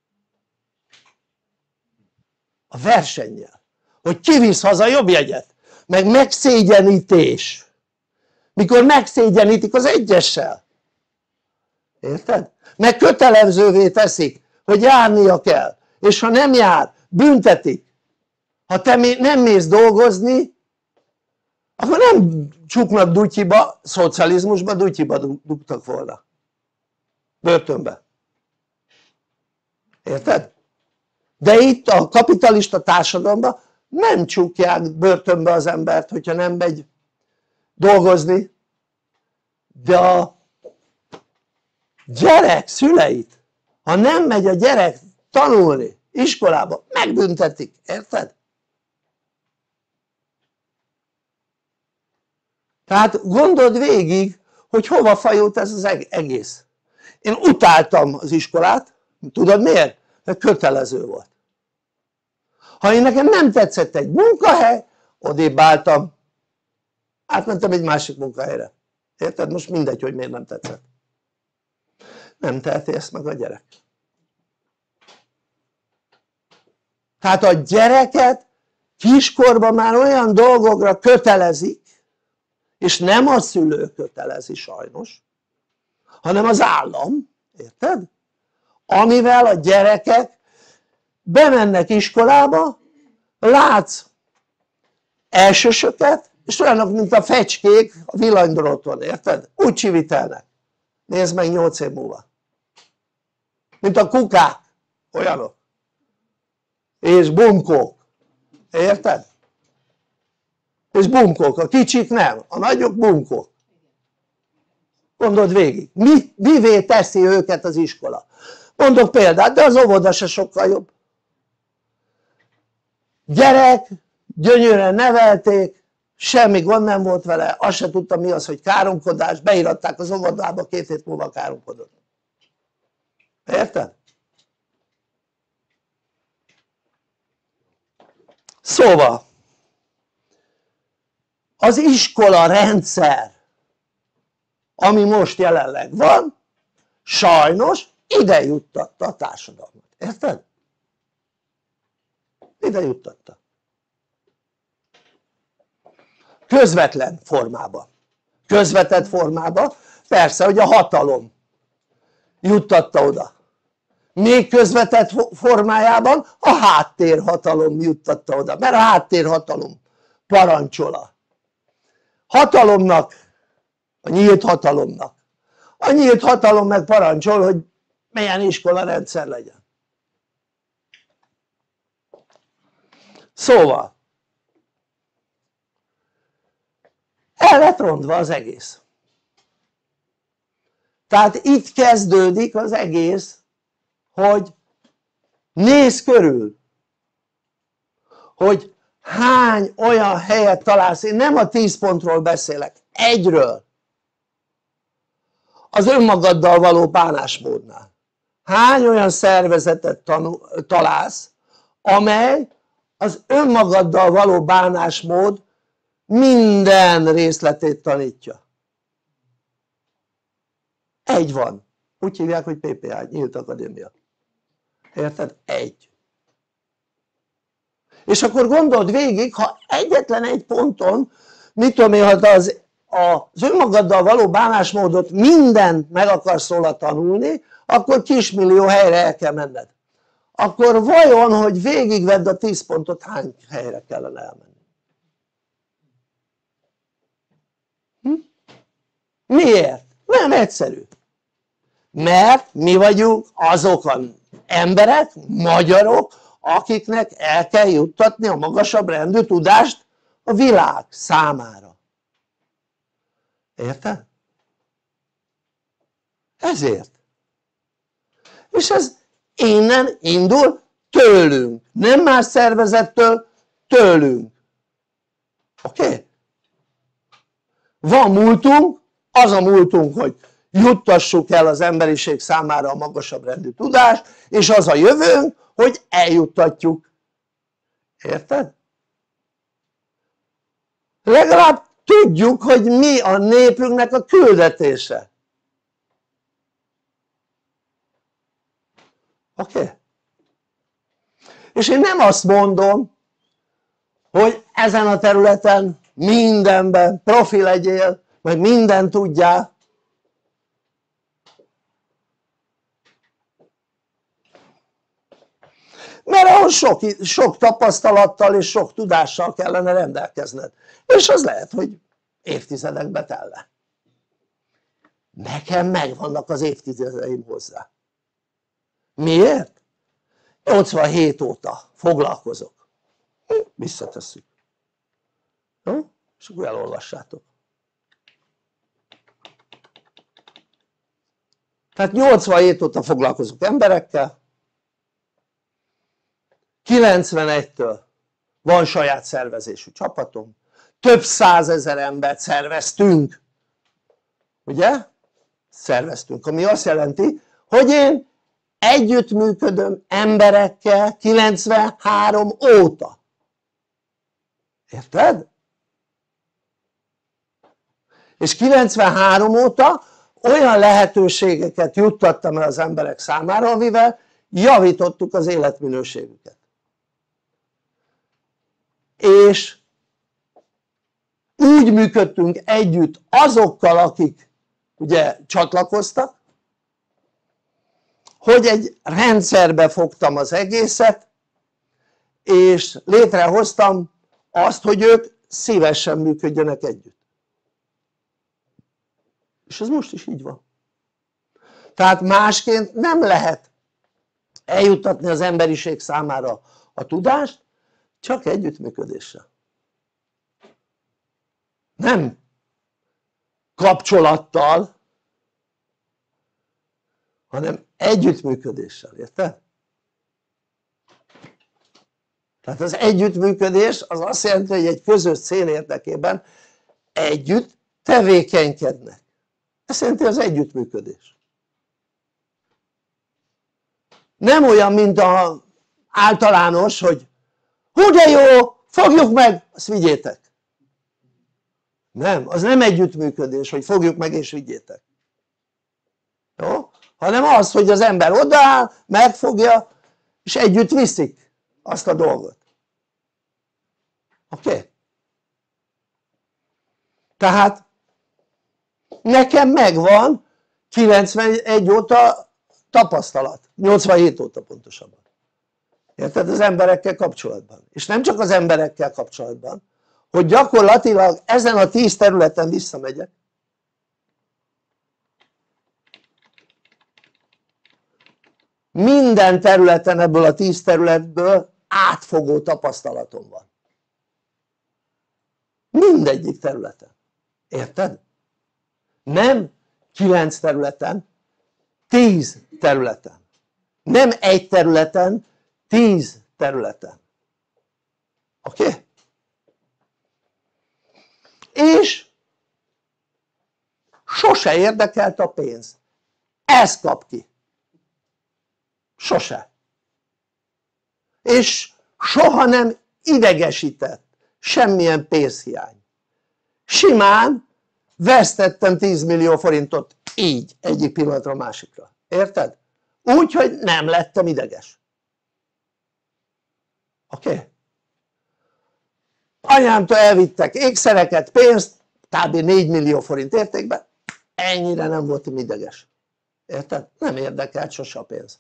A versennyel. Hogy ki visz haza jobb jegyet, meg megszégyenítés. Mikor megszégyenítik az egyessel. Érted? Meg kötelezővé teszik, hogy járnia kell, és ha nem jár, büntetik. Ha te nem mész dolgozni, akkor nem csuknak dutyiba, szocializmusba dutyiba dugtak volna. Börtönbe. Érted? De itt a kapitalista társadalomban nem csukják börtönbe az embert, hogyha nem megy dolgozni, de a gyerek szüleit, ha nem megy a gyerek tanulni iskolába, megbüntetik, érted? Tehát gondold végig, hogy hova fajult ez az egész. Én utáltam az iskolát, tudod miért? Mert kötelező volt. Ha én nekem nem tetszett egy munkahely, odébb álltam, átmentem egy másik munkahelyre. Érted? Most mindegy, hogy miért nem tetszett. Nem teheti ezt meg a gyerek. Tehát a gyereket kiskorban már olyan dolgokra kötelezik, és nem a szülő kötelezi sajnos, hanem az állam, érted? Amivel a gyerekek bemennek iskolába, látsz elsősöket, és olyanok, mint a fecskék a villanydróton, érted? Úgy csivitelnek. Nézd meg nyolc év múlva. Mint a kukák, olyanok. És bunkók, érted? És bunkók, a kicsik nem, a nagyok bunkók. Gondold végig, mi, mivé teszi őket az iskola? Mondok példát, de az óvoda se sokkal jobb. Gyerek, gyönyörűen nevelték, semmi gond nem volt vele, azt se tudta mi az, hogy káromkodás, beiratták az óvodába, két hét múlva káromkodott. Érted? Szóval az iskola rendszer, ami most jelenleg van, sajnos ide juttatta a társadalmat, érted? Ide juttatta. Közvetlen formában, közvetett formában, persze, hogy a hatalom juttatta oda. Még közvetett formájában a háttérhatalom juttatta oda, mert a háttérhatalom parancsol a hatalomnak, a nyílt hatalomnak. A nyílt hatalom meg parancsol, hogy milyen iskola rendszer legyen. Szóval el lett rondva az egész. Tehát itt kezdődik az egész, hogy nézz körül, hogy hány olyan helyet találsz, én nem a tíz pontról beszélek, egyről, az önmagaddal való bánásmódnál. Hány olyan szervezetet tanul, találsz, amely az önmagaddal való bánásmód minden részletét tanítja? Egy van, úgy hívják, hogy pé pé á, Nyílt Akadémia. Érted? Egy. És akkor gondold végig, ha egyetlen egy ponton, mit tudom én, ha az, az önmagaddal való bánásmódot mindent meg akarsz róla tanulni, akkor kismillió helyre el kell menned. Akkor vajon, hogy végigvedd a tíz pontot, hány helyre kellene elmenni? Hm? Miért? Nem egyszerű. Mert mi vagyunk azok az emberek, magyarok, akiknek el kell juttatni a magasabb rendű tudást a világ számára. Érted? Ezért. És ez innen indul tőlünk, nem más szervezettől, tőlünk. Oké? Okay? Van múltunk, az a múltunk, hogy juttassuk el az emberiség számára a magasabb rendű tudást, és az a jövőnk, hogy eljuttatjuk. Érted? Legalább tudjuk, hogy mi a népünknek a küldetése. Oké? Okay? És én nem azt mondom, hogy ezen a területen mindenben profi legyél, meg mindent tudjál. Mert ahhoz sok, sok tapasztalattal és sok tudással kellene rendelkezned. És az lehet, hogy évtizedekbe telle. Nekem megvannak az évtizedeim hozzá. Miért? nyolcvanhét óta foglalkozok. Visszatesszük. Jó? És akkor elolvassátok. Tehát nyolcvanhét óta foglalkozok emberekkel, kilencvenegytől van saját szervezésű csapatom, több százezer embert szerveztünk, ugye? Szerveztünk, ami azt jelenti, hogy én együttműködöm emberekkel kilencvenhárom óta, érted? És kilencvenhárom óta olyan lehetőségeket juttattam el az emberek számára, amivel javítottuk az életminőségüket, és úgy működtünk együtt azokkal, akik ugye csatlakoztak, hogy egy rendszerbe fogtam az egészet, és létrehoztam azt, hogy ők szívesen működjenek együtt, és ez most is így van. Tehát másként nem lehet eljuttatni az emberiség számára a tudást, csak együttműködéssel, nem kapcsolattal, hanem együttműködéssel, érted? Tehát az együttműködés az azt jelenti, hogy egy közös cél érdekében együtt tevékenykednek. Ez jelenti az együttműködés. Nem olyan, mint az általános, hogy hú de jó, fogjuk meg, azt vigyétek. Nem, az nem együttműködés, hogy fogjuk meg és vigyétek. Jó? Hanem az, hogy az ember odaáll, megfogja, és együtt viszik azt a dolgot. Oké? Okay? Tehát nekem megvan kilencvenegy óta tapasztalat, nyolcvanhét óta pontosabban. Érted? Az emberekkel kapcsolatban. És nem csak az emberekkel kapcsolatban, hogy gyakorlatilag ezen a tíz területen visszamegyek, minden területen ebből a tíz területből átfogó tapasztalatom van. Mindegyik területen. Érted? Nem kilenc területen, tíz területen. Nem egy területen, tíz területen. Oké? Okay? És sose érdekelt a pénz. Ez kap ki. Sose. És soha nem idegesített semmilyen pénzhiány. Simán vesztettem tíz millió forintot így egyik pillanatra a másikra. Érted? Úgy, hogy nem lettem ideges. Oké? Okay? Anyámtól elvittek ékszereket, pénzt, kb. négy millió forint értékben, ennyire nem voltam ideges. Érted? Nem érdekelt sose a pénz.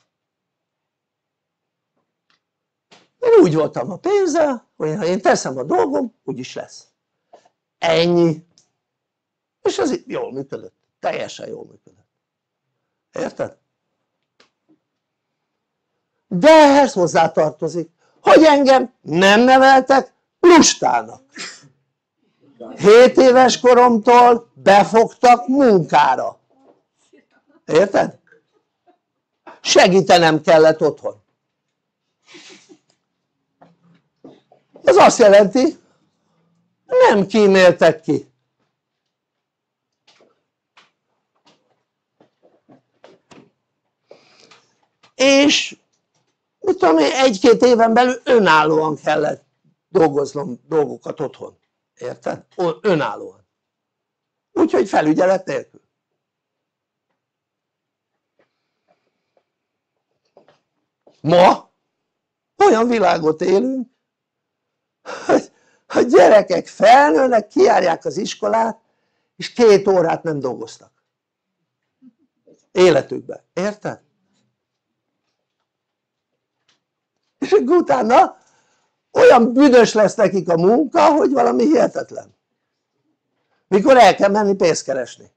Én úgy voltam a pénzzel, hogy ha én teszem a dolgom, úgyis lesz. Ennyi. És ez jól működött. Teljesen jól működött. Érted? De ehhez hozzátartozik, hogy engem nem neveltek lustának. hét éves koromtól befogtak munkára. Érted? Segítenem kellett otthon. Ez azt jelenti, nem kíméltek ki. És mit tudom én, egy-két éven belül önállóan kellett dolgoznom dolgokat otthon. Érted? Önállóan. Úgyhogy felügyelet nélkül. Ma olyan világot élünk, hogy a gyerekek felnőnek, kijárják az iskolát, és két órát nem dolgoztak életükben. Érted? És akkor utána olyan büdös lesz nekik a munka, hogy valami hihetetlen. Mikor el kell menni pénzt keresni.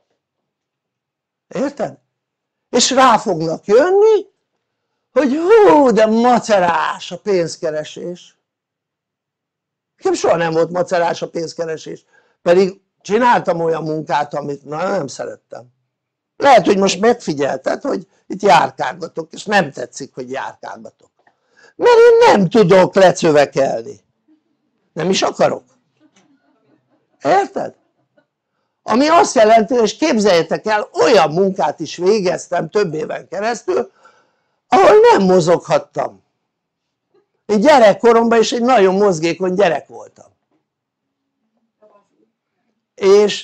Érted? És rá fognak jönni, hogy hú, de macerás a pénzkeresés. Nekem soha nem volt macerás a pénzkeresés, pedig csináltam olyan munkát, amit na, nem szerettem. Lehet, hogy most megfigyelted, hogy itt járkálgatok, és nem tetszik, hogy járkálgatok. Mert én nem tudok lecövekelni. Nem is akarok. Érted? Ami azt jelenti, és képzeljétek el, olyan munkát is végeztem több éven keresztül, ahol nem mozoghattam. Én gyerekkoromban is egy nagyon mozgékony gyerek voltam. És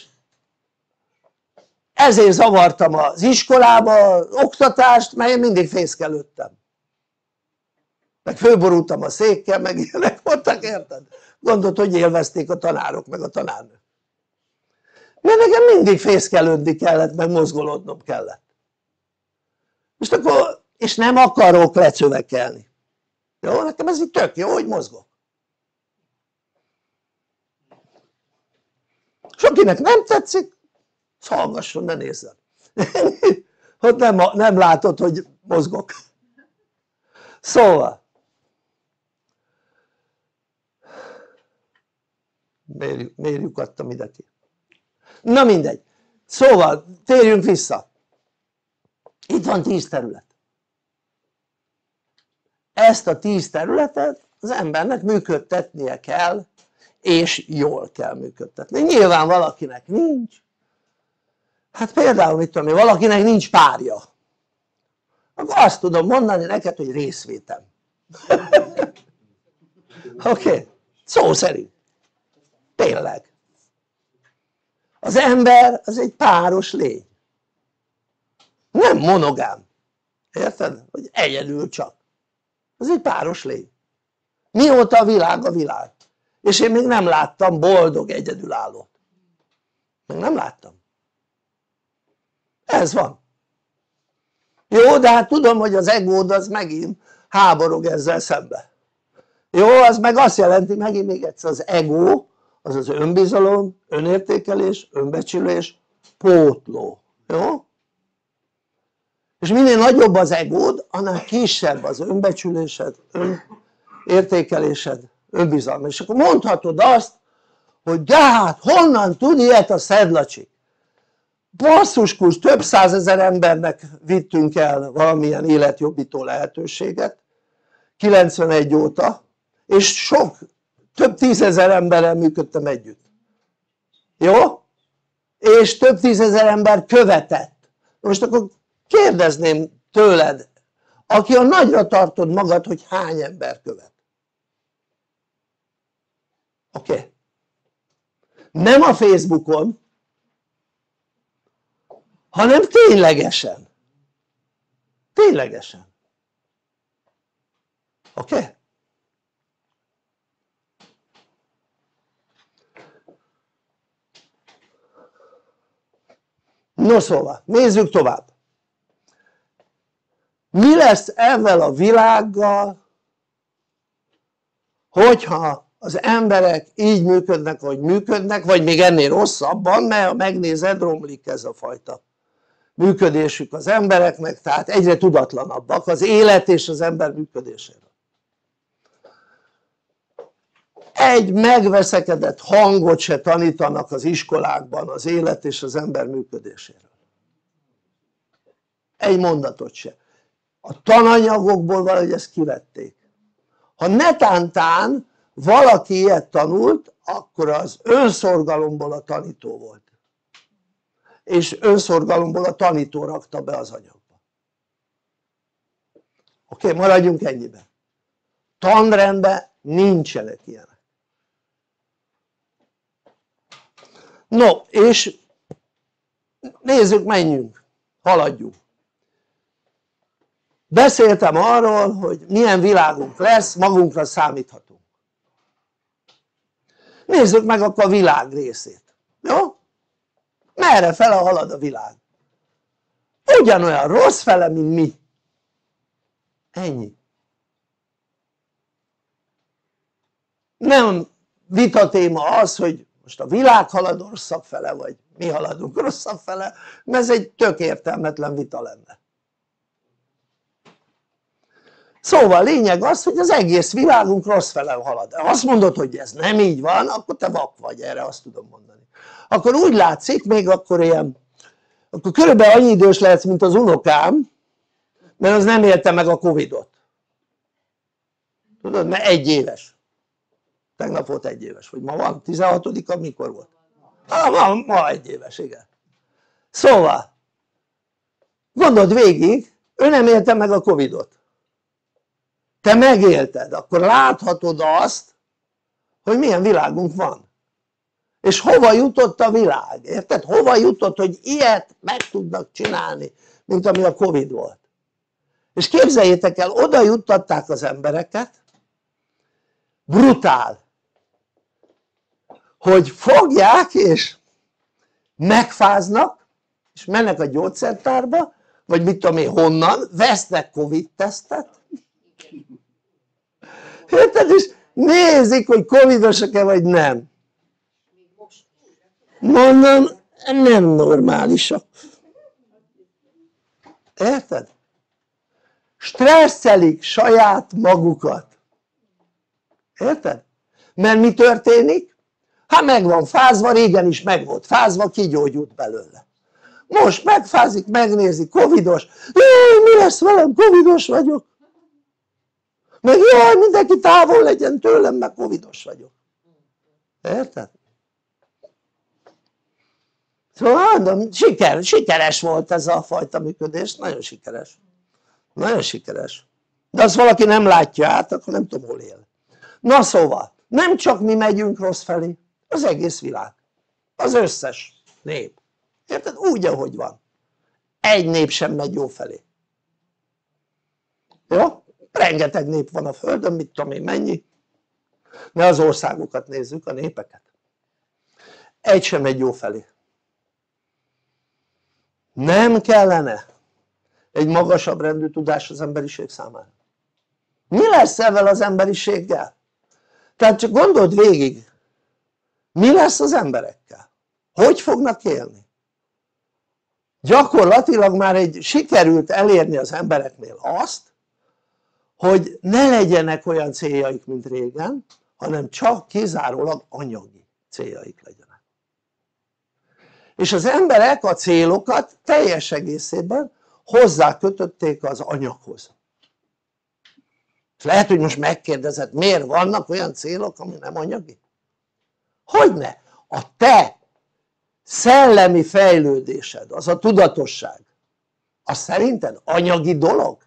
ezért zavartam az iskolába, az oktatást, mert én mindig fészkelődtem. Meg fölborultam a székkel, meg ilyenek voltak, érted? Gondolt, hogy élvezték a tanárok, meg a tanárnők. Mert nekem mindig fészkelődni kellett, meg mozgolódnom kellett. Most akkor, és nem akarok lecövekelni. Jó, nekem ez így tök jó, hogy mozgok. Sokinek nem tetszik, hallgasson, ne nézzen. Ott nem, nem látod, hogy mozgok. Szóval, miért, miért lyukadtam ide ki? Na mindegy. Szóval, térjünk vissza. Itt van tíz terület. Ezt a tíz területet az embernek működtetnie kell, és jól kell működtetni. Nyilván valakinek nincs. Hát például, mit tudom én, valakinek nincs párja. Akkor azt tudom mondani neked, hogy részvétem. Oké? Okay. Szó szerint. Tényleg. Az ember az egy páros lény. Nem monogám. Érted? Hogy egyedül csak. Az egy páros lény. Mióta a világ a világ? És én még nem láttam boldog egyedülállót. Még nem láttam. Ez van. Jó, de hát tudom, hogy az egód az megint háborog ezzel szembe. Jó, az meg azt jelenti, megint még egyszer, az ego, az az önbizalom, önértékelés, önbecsülés, pótló. Jó? És minél nagyobb az egód, annál kisebb az önbecsülésed, önértékelésed, önbizalma. És akkor mondhatod azt, hogy de hát honnan tud ilyet a Szedlacsik? Basszuskus, több százezer embernek vittünk el valamilyen életjobbító lehetőséget kilencvenegy óta, és sok, több tízezer emberrel működtem együtt. Jó? És több tízezer ember követett. Most akkor kérdezném tőled, aki a nagyra tartod magad, hogy hány ember követ. Oké? Okay? Nem a Facebookon, hanem ténylegesen. Ténylegesen. Oké? Okay? No szóval, nézzük tovább. Mi lesz ezzel a világgal, hogyha az emberek így működnek, ahogy működnek, vagy még ennél rosszabban, mert ha megnézed, romlik ez a fajta működésük az embereknek, tehát egyre tudatlanabbak az élet és az ember működéséről. Egy megveszekedett hangot se tanítanak az iskolákban az élet és az ember működéséről. Egy mondatot se. A tananyagokból valahogy ezt kivették. Ha netántán valaki ilyet tanult, akkor az önszorgalomból a tanító volt. És önszorgalomból a tanító rakta be az anyagba. Oké, okay, maradjunk ennyiben. Tanrendben nincsenek ilyenek. No, és nézzük, menjünk, haladjunk. Beszéltem arról, hogy milyen világunk lesz, magunkra számíthatunk. Nézzük meg akkor a világ részét. Jó? Merre fele halad a világ? Ugyanolyan rossz fele, mint mi. Ennyi. Nem vitatéma az, hogy most a világ halad rosszabb fele, vagy mi haladunk rosszabb fele, mert ez egy tök értelmetlen vita lenne. Szóval lényeg az, hogy az egész világunk rossz fele halad. Ha azt mondod, hogy ez nem így van, akkor te vak vagy, erre azt tudom mondani. Akkor úgy látszik, még akkor ilyen, akkor körülbelül annyi idős lehetsz, mint az unokám, mert az nem élte meg a Covidot. Tudod, mert egy éves. Tegnap volt egy éves, vagy ma van, tizenhatodika, mikor volt? Ah, ma, ma egy éves, igen. Szóval, gondold végig, ő nem élte meg a Covidot, te megélted, akkor láthatod azt, hogy milyen világunk van, és hova jutott a világ, érted? Hova jutott, hogy ilyet meg tudnak csinálni, mint ami a Covid volt. És képzeljétek el, oda juttatták az embereket, brutál, hogy fogják és megfáznak, és mennek a gyógyszertárba, vagy mit tudom én honnan, vesznek Covid tesztet, érted? És nézik, hogy covidosak-e vagy nem. Mondom, nem normálisak, érted? Stresszelik saját magukat, érted? Mert mi történik? Hát meg van fázva, régen is meg volt fázva, kigyógyult belőle. Most megfázik, megnézi, covidos, jaj, mi lesz velem, covidos vagyok, meg jaj, mindenki távol legyen tőlem, mert covidos vagyok, érted? Szóval mondom, siker, sikeres volt ez a fajta működés, nagyon sikeres, nagyon sikeres, de azt valaki nem látja át, akkor nem tudom hol él. Na szóval, nem csak mi megyünk rossz felé, az egész világ, az összes nép, érted? Úgy ahogy van, egy nép sem megy jó felé, jó? Rengeteg nép van a földön, mit tudom én mennyi, ne az országokat nézzük, a népeket, egy sem megy jó felé. Nem kellene egy magasabb rendű tudás az emberiség számára? Mi lesz ezzel az emberiséggel? Tehát csak gondold végig, mi lesz az emberekkel? Hogy fognak élni? Gyakorlatilag már egy sikerült elérni az embereknél azt, hogy ne legyenek olyan céljaik, mint régen, hanem csak kizárólag anyagi céljaik legyenek. És az emberek a célokat teljes egészében hozzákötötték az anyaghoz. És lehet, hogy most megkérdezed, miért vannak olyan célok, ami nem anyagi? Hogyne? A te szellemi fejlődésed, az a tudatosság, az szerinted anyagi dolog?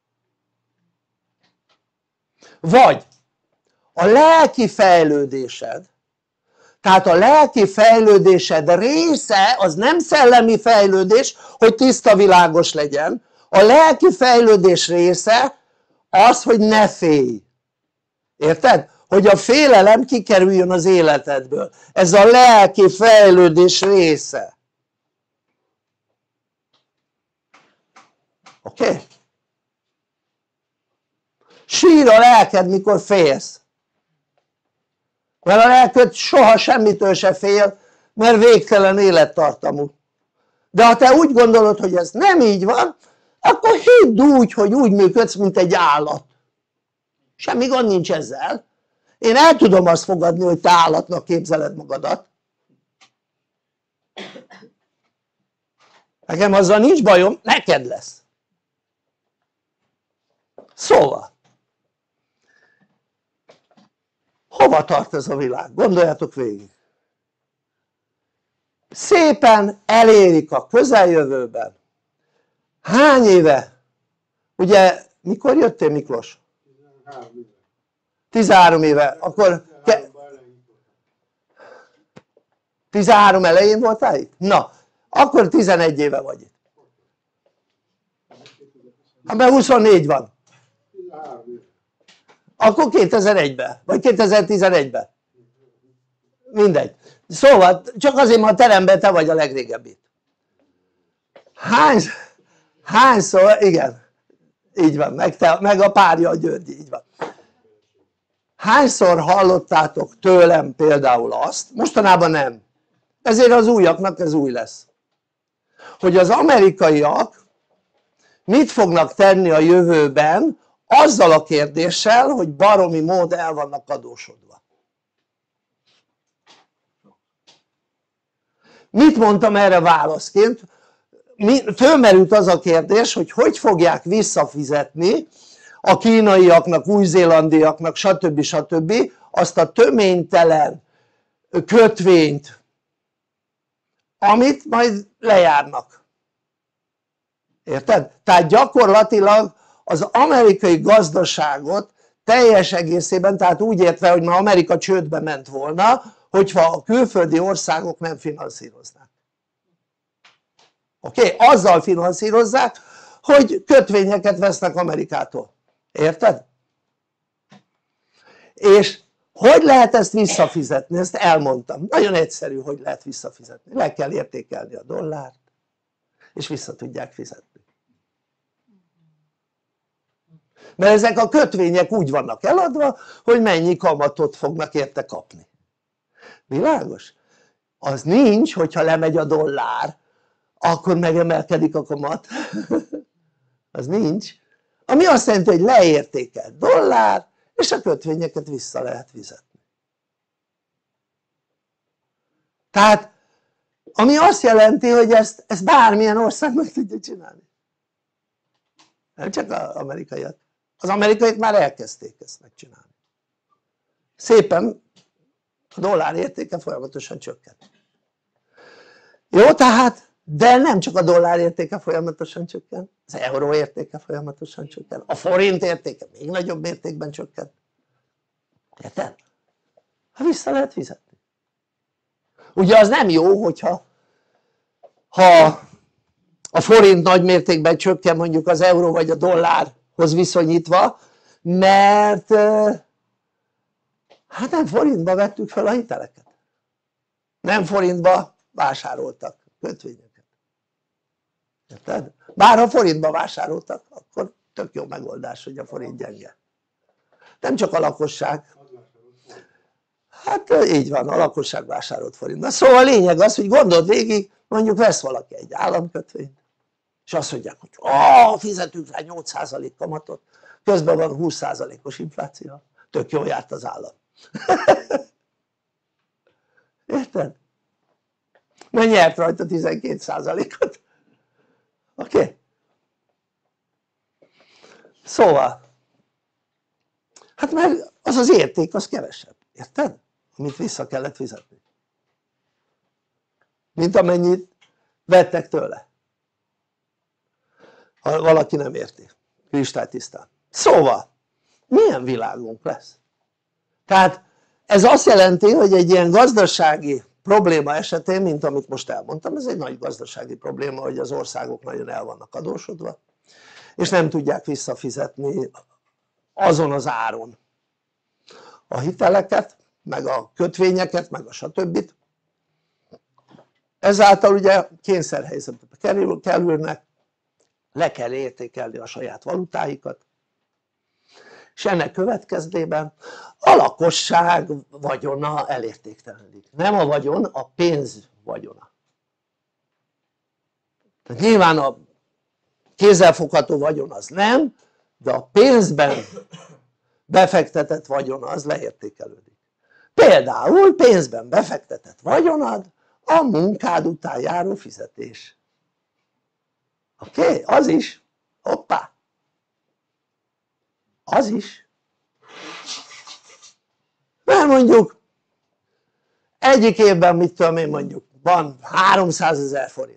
Vagy a lelki fejlődésed, tehát a lelki fejlődésed része az nem szellemi fejlődés, hogy tiszta világos legyen, a lelki fejlődés része az, hogy ne félj, érted? Hogy a félelem kikerüljön az életedből, ez a lelki fejlődés része, oké? Okay? Sír a lelked, mikor félsz, mert a lelked soha semmitől se fél, mert végtelen élettartamú. De ha te úgy gondolod, hogy ez nem így van, akkor hidd úgy, hogy úgy működsz, mint egy állat. Semmi gond nincs ezzel. Én el tudom azt fogadni, hogy te állatnak képzeled magadat. Nekem azzal nincs bajom, neked lesz. Szóval, hova tart ez a világ? Gondoljátok végig. Szépen elérik a közeljövőben. Hány éve? Ugye mikor jöttél, Miklós? tizenhárom éve. Akkor tizenhárom elején voltál itt? Na, akkor tizenegy éve vagy itt. Hát mert huszonnégy van. Akkor kétezer-egyben, vagy kétezer-tizenegyben. Mindegy. Szóval csak azért, mert a teremben te vagy a legrégebb itt. Hány, hányszor, igen, így van, meg, te, meg a párja a Györgyi, így van. Hányszor hallottátok tőlem például azt, mostanában nem, ezért az újaknak ez új lesz, hogy az amerikaiak mit fognak tenni a jövőben azzal a kérdéssel, hogy baromi mód el vannak adósodva. Mit mondtam erre válaszként? Fölmerült az a kérdés, hogy hogy fogják visszafizetni a kínaiaknak, új-zélandiaknak, stb. stb. Azt a töménytelen kötvényt, amit majd lejárnak. érted? Tehát gyakorlatilag az amerikai gazdaságot teljes egészében, tehát úgy értve, hogy ma Amerika csődbe ment volna, hogyha a külföldi országok nem finanszíroznák. Oké? Okay? Azzal finanszírozzák, hogy kötvényeket vesznek Amerikától. Érted? És hogy lehet ezt visszafizetni? Ezt elmondtam. Nagyon egyszerű, hogy lehet visszafizetni. Le kell értékelni a dollárt, és vissza tudják fizetni. Mert ezek a kötvények úgy vannak eladva, hogy mennyi kamatot fognak érte kapni. Világos? Az nincs, hogyha lemegy a dollár, akkor megemelkedik a kamat. Az nincs. Ami azt jelenti, hogy leértékelt dollár, és a kötvényeket vissza lehet fizetni. Tehát ami azt jelenti, hogy ezt, ezt bármilyen ország meg tudja csinálni. Nem csak az amerikaiak. Az amerikaiak már elkezdték ezt megcsinálni. Szépen a dollár értéke folyamatosan csökken. Jó, tehát, de nem csak a dollár értéke folyamatosan csökken, az euró értéke folyamatosan csökken, a forint értéke még nagyobb mértékben csökken. Érted? Ha vissza lehet fizetni. Ugye az nem jó, hogyha ha a forint nagy mértékben csökken mondjuk az euró vagy a dollárhoz viszonyítva, mert hát nem forintba vettük fel a hiteleket, nem forintba vásároltak kötvényeket. Érted? Bár ha forintba vásároltak, akkor tök jó megoldás, hogy a forint gyenge. Nem csak a lakosság, hát így van, a lakosság vásárolt forintba. Szóval a lényeg az, hogy gondold végig, mondjuk vesz valaki egy államkötvényt, és azt mondják, hogy ah, fizetünk rá nyolc százalék kamatot, közben van húsz százalékos infláció, tök jól járt az állam. Érted? Mert nyert rajta tizenkét százalékot. Oké? Okay? Szóval hát mert az az érték az kevesebb, érted? Amit vissza kellett fizetni, mint amennyit vettek tőle, ha valaki nem érti kristálytisztán. Szóval milyen világunk lesz? Tehát ez azt jelenti, hogy egy ilyen gazdasági probléma esetén, mint amit most elmondtam, ez egy nagy gazdasági probléma, hogy az országok nagyon el vannak adósodva, és nem tudják visszafizetni azon az áron a hiteleket, meg a kötvényeket, meg a stb. Ezáltal ugye kényszerhelyzetbe kerül, kerülnek, le kell értékelni a saját valutáikat, és ennek következtében a lakosság vagyona elértéktelenik. Nem a vagyon, a pénz vagyona. Tehát nyilván a kézzelfogható vagyon az nem, de a pénzben befektetett vagyon az leértékelődik. Például pénzben befektetett vagyonad a munkád után járó fizetés. Oké? Okay? Az is. Hoppá! Az is. Mert mondjuk egyik évben, mit tudom én, mondjuk van háromszázezer forint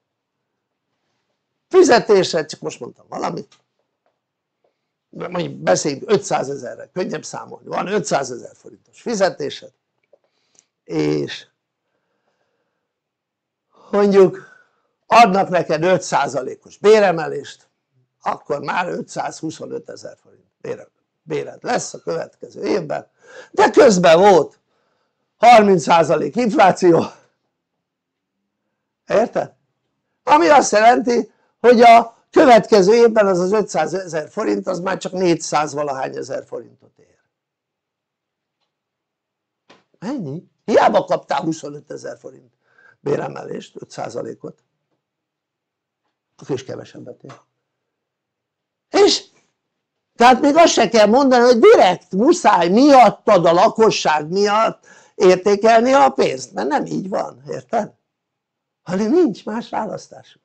fizetésre, csak most mondtam valamit, mondjuk beszéljünk ötszázezerre, könnyebb számolni, van ötszázezer forintos fizetésed, és mondjuk adnak neked öt százalékos béremelést, akkor már ötszázhuszonötezer forint béred lesz a következő évben, de közben volt harminc százalék infláció, érted? Ami azt jelenti, hogy a következő évben az az ötszázezer forint az már csak négyszáz valahány ezer forintot ér. Ennyi? Hiába kaptál huszonötezer forint béremelést, öt százalékot, akkor is kevesebbet ér. És tehát még azt se kell mondani, hogy direkt muszáj miattad, a lakosság miatt értékelni a pénzt, mert nem így van, érted? Hanem nincs más választásuk.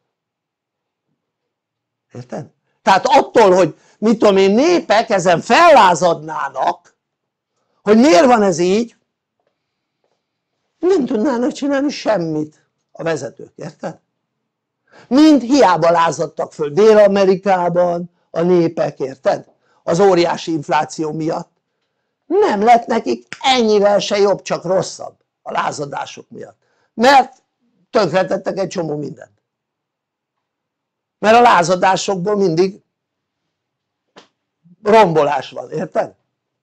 Érted? Tehát attól, hogy mit tudom én, népek ezen fellázadnának, hogy miért van ez így, nem tudnának csinálni semmit a vezetők, érted? Mind hiába lázadtak föl Dél-Amerikában a népek, érted? Az óriási infláció miatt. Nem lett nekik ennyivel se jobb, csak rosszabb a lázadások miatt. Mert tönkretettek egy csomó mindent. Mert a lázadásokból mindig rombolás van, érted?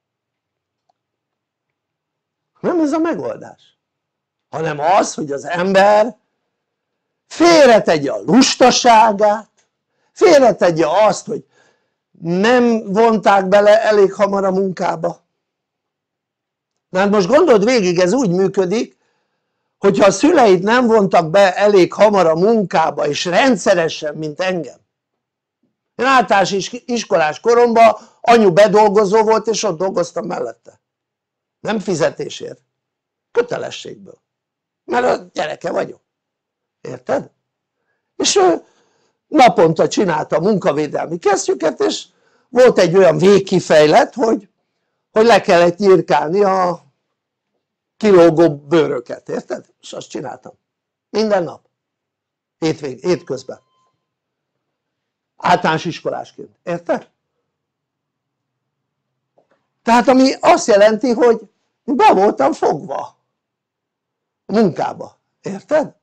Nem ez a megoldás, hanem az, hogy az ember félretegye a lustaságát, félretegye azt, hogy nem vonták bele elég hamar a munkába. mert most gondold végig, ez úgy működik, hogyha a szüleid nem vontak be elég hamar a munkába és rendszeresen, mint engem. Én általános iskolás koromban anyu bedolgozó volt és ott dolgoztam mellette, nem fizetésért, kötelességből, mert a gyereke vagyok, érted? És ő naponta csinálta a munkavédelmi kesztyüket, és volt egy olyan végkifejlet, hogy, hogy le kellett nyírkálni a kilógó bőröket, érted? És azt csináltam minden nap, hétvég, hétközben, általános iskolásként, érted? Tehát ami azt jelenti, hogy be voltam fogva a munkába, érted?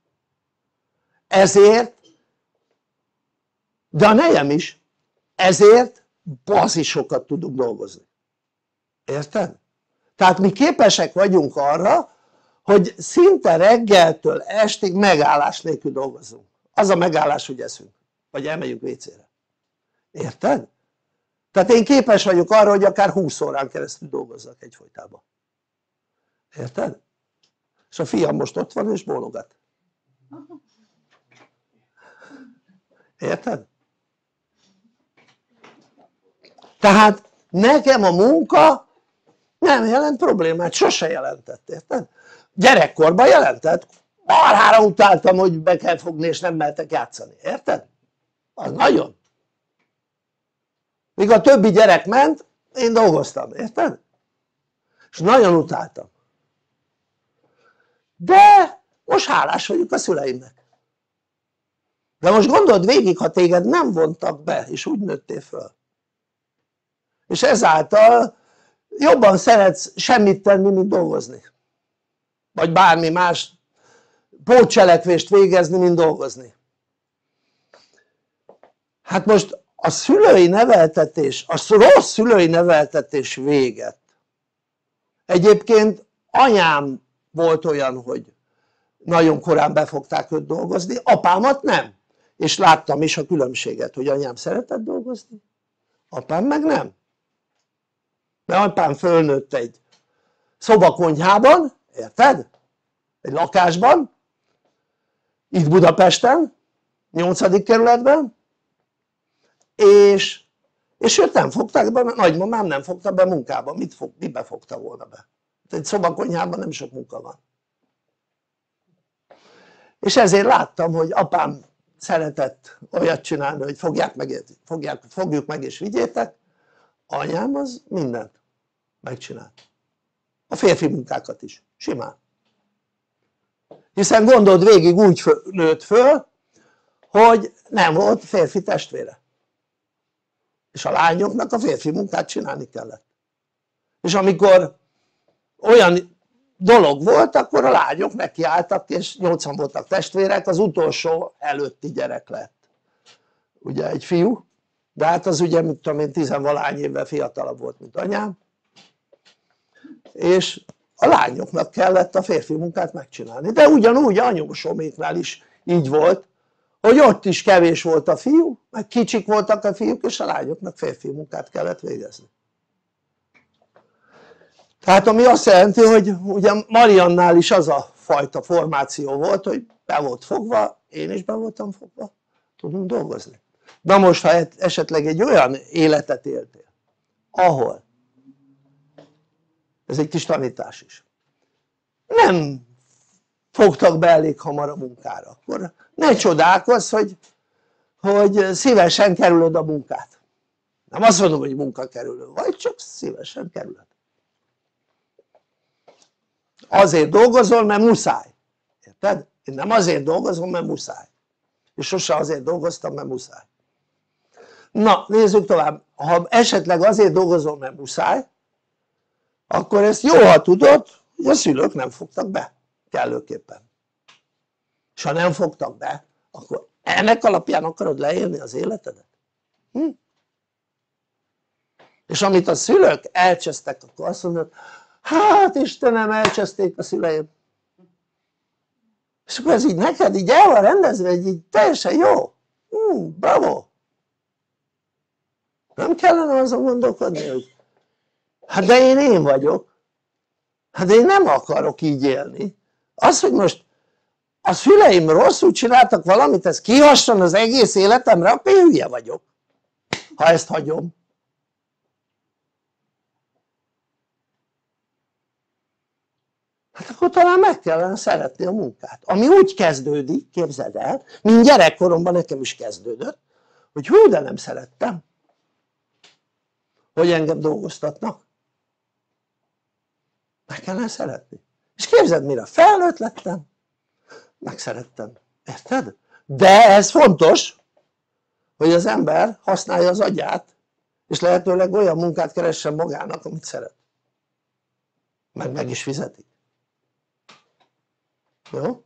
Ezért, de a nejem is, ezért bazisokat tudunk dolgozni, érted? Tehát mi képesek vagyunk arra, hogy szinte reggeltől estig megállás nélkül dolgozunk. Az a megállás, hogy eszünk, vagy elmegyünk vécére, érted? Tehát én képes vagyok arra, hogy akár húsz órán keresztül dolgozzak egyfolytában, érted? És a fiam most ott van és bólogat, érted? Tehát nekem a munka nem jelent problémát, sose jelentett, érted? Gyerekkorban jelentett, marhára utáltam, hogy be kell fogni és nem mehetek játszani, érted? Az nagyon. Míg a többi gyerek ment, én dolgoztam, érted? És nagyon utáltam. De most hálás vagyok a szüleimnek. De most gondold végig, ha téged nem vontak be és úgy nőttél föl, és ezáltal jobban szeretsz semmit tenni, mint dolgozni, vagy bármi más pótcselekvést végezni, mint dolgozni. Hát most a szülői neveltetés, a rossz szülői neveltetés véget. Egyébként anyám volt olyan, hogy nagyon korán befogták őt dolgozni, apámat nem, és láttam is a különbséget, hogy anyám szeretett dolgozni, apám meg nem, mert apám fölnőtt egy szobakonyhában, érted? Egy lakásban, itt Budapesten, nyolcadik kerületben, és, és őt nem fogták be, nagymamám nem fogta be munkába. Mit fog, mibe fogta volna be? Egy szobakonyhában nem sok munka van. És ezért láttam, hogy apám szeretett olyat csinálni, hogy fogják meg, fogják, fogjuk meg és vigyétek, anyám az mindent megcsinált, a férfi munkákat is, simán. Hiszen gondold végig, úgy föl, nőtt föl, hogy nem volt férfi testvére, és a lányoknak a férfi munkát csinálni kellett, és amikor olyan dolog volt, akkor a lányok nekiálltak, és nyolcan voltak testvérek, az utolsó előtti gyerek lett ugye egy fiú, de hát az ugye mit tudom én tizenvalány évvel fiatalabb volt, mint anyám, és a lányoknak kellett a férfi munkát megcsinálni, de ugyanúgy anyósoméknál is így volt, hogy ott is kevés volt a fiú, meg kicsik voltak a fiúk, és a lányoknak férfi munkát kellett végezni. Tehát ami azt jelenti, hogy ugye Mariannál is az a fajta formáció volt, hogy be volt fogva, én is be voltam fogva, tudunk dolgozni. Na most, ha esetleg egy olyan életet éltél, ahol, ez egy kis tanítás is, nem fogtak be elég hamar a munkára, akkor ne csodálkozz, hogy, hogy szívesen kerülöd a munkát. Nem azt mondom, hogy munkakerülő vagy, csak szívesen kerülöd. Azért dolgozol, mert muszáj, érted? Én nem azért dolgozom, mert muszáj. és sose azért dolgoztam, mert muszáj. Na nézzük tovább, ha esetleg azért dolgozol, mert muszáj, akkor ezt jó, ha tudod, hogy a szülők nem fogtak be kellőképpen, és ha nem fogtak be, akkor ennek alapján akarod leélni az életedet? Hm? És amit a szülők elcsesztek, akkor azt mondod, hát Istenem, elcseszték a szüleim, és akkor ez így neked így el van rendezve, egy így teljesen jó, hm, bravo. Nem kellene azon gondolkodni, hogy hát de én én vagyok, hát de én nem akarok így élni. Az, hogy most a szüleim rosszul csináltak valamit, ez kihasson az egész életemre, akkor én hülye vagyok, ha ezt hagyom. Hát akkor talán meg kellene szeretni a munkát, ami úgy kezdődik, képzeld el, mint gyerekkoromban nekem is kezdődött, hogy hú, de nem szerettem, hogy engem dolgoztatnak. Meg kellene szeretni. És képzeld, mire felnőtt lettem, megszerettem, érted? De ez fontos, hogy az ember használja az agyát, és lehetőleg olyan munkát keressen magának, amit szeret, meg meg is fizetik. Jó?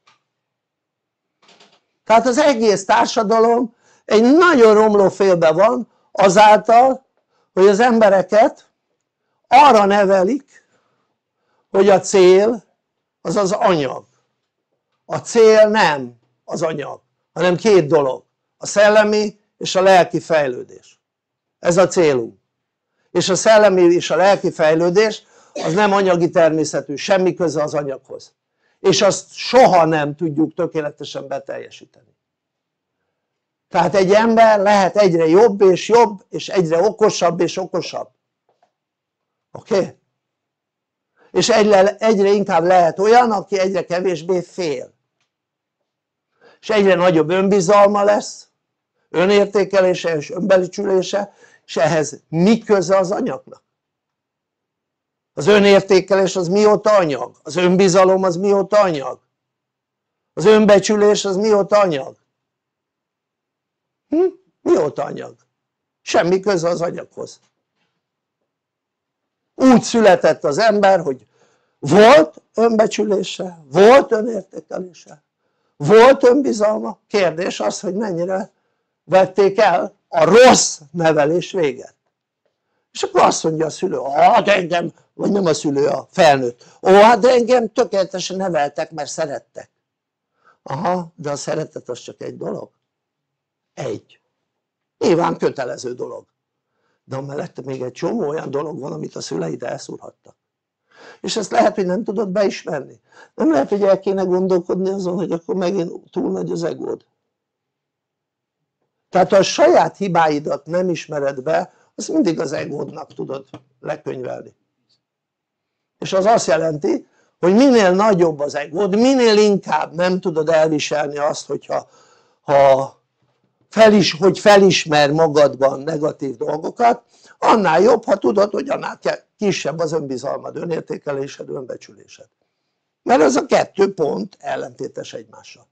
Tehát az egész társadalom egy nagyon romló félben van azáltal, hogy az embereket arra nevelik, hogy a cél az az anyag. A cél nem az anyag, hanem két dolog, a szellemi és a lelki fejlődés. Ez a célunk. És a szellemi és a lelki fejlődés az nem anyagi természetű, semmi köze az anyaghoz. És azt soha nem tudjuk tökéletesen beteljesíteni. Tehát egy ember lehet egyre jobb és jobb, és egyre okosabb és okosabb. Oké? Okay? És egyre, egyre inkább lehet olyan, aki egyre kevésbé fél. És egyre nagyobb önbizalma lesz, önértékelése és önbecsülése, és ehhez mi köze az anyagnak? Az önértékelés az mióta anyag? Az önbizalom az mióta anyag? Az önbecsülés az mióta anyag? Hm? Mióta anyag? Semmi köze az anyaghoz. Úgy született az ember, hogy volt önbecsülése, volt önértékelése, volt önbizalma, kérdés az, hogy mennyire vették el a rossz nevelés véget. És akkor azt mondja a szülő, hát engem, vagy nem a szülő, a felnőtt, ó, hát de engem tökéletesen neveltek, mert szerettek. Aha, de a szeretet az csak egy dolog? Egy. Nyilván kötelező dolog. De mellette még egy csomó olyan dolog van, amit a szüleid elszúrhattak. És ezt lehet, hogy nem tudod beismerni. Nem lehet, hogy el kéne gondolkodni azon, hogy akkor megint túl nagy az egód. Tehát ha a saját hibáidat nem ismered be, azt mindig az egódnak tudod lekönyvelni. És az azt jelenti, hogy minél nagyobb az egód, minél inkább nem tudod elviselni azt, hogyha ha felis, hogy felismer magadban negatív dolgokat, annál jobb, ha tudod, hogy annál kisebb az önbizalmad, önértékelésed, önbecsülésed. Mert ez a kettő pont ellentétes egymással.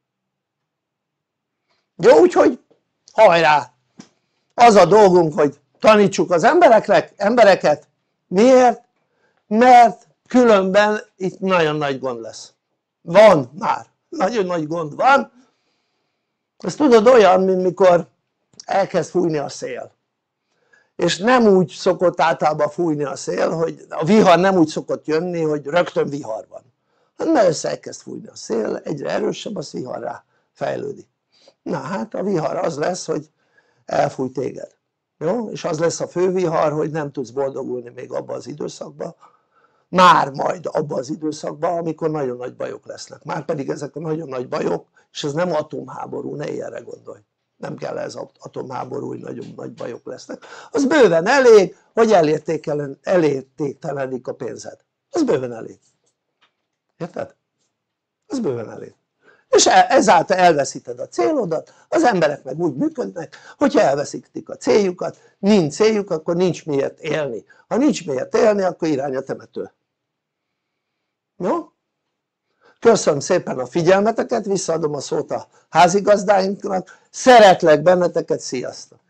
Jó, úgyhogy hajrá! Az a dolgunk, hogy tanítsuk az embereknek, embereket. Miért? Mert különben itt nagyon nagy gond lesz. Van már, nagyon nagy gond van. Ezt tudod, olyan, mint mikor elkezd fújni a szél. És nem úgy szokott általában fújni a szél, hogy a vihar nem úgy szokott jönni, hogy rögtön vihar van. Mert össze elkezd fújni a szél, egyre erősebb, az viharrá fejlődik. Na hát a vihar az lesz, hogy elfúj téged. Jó? És az lesz a fő vihar, hogy nem tudsz boldogulni még abban az időszakban, már majd abban az időszakban, amikor nagyon nagy bajok lesznek. Már pedig ezek a nagyon nagy bajok, és ez nem atomháború, ne ilyenre gondolj. Nem kell ez atomháború, hogy nagyon nagy bajok lesznek. Az bőven elég, hogy elértéktelenik a pénzed. Az bőven elég. Érted? Az bőven elég. És ezáltal elveszíted a célodat, az emberek meg úgy működnek, hogyha elveszítik a céljukat, nincs céljuk, akkor nincs miért élni. Ha nincs miért élni, akkor irány a temető. Jó? Köszönöm szépen a figyelmeteket, visszaadom a szót a házigazdáinknak, szeretlek benneteket, sziasztok!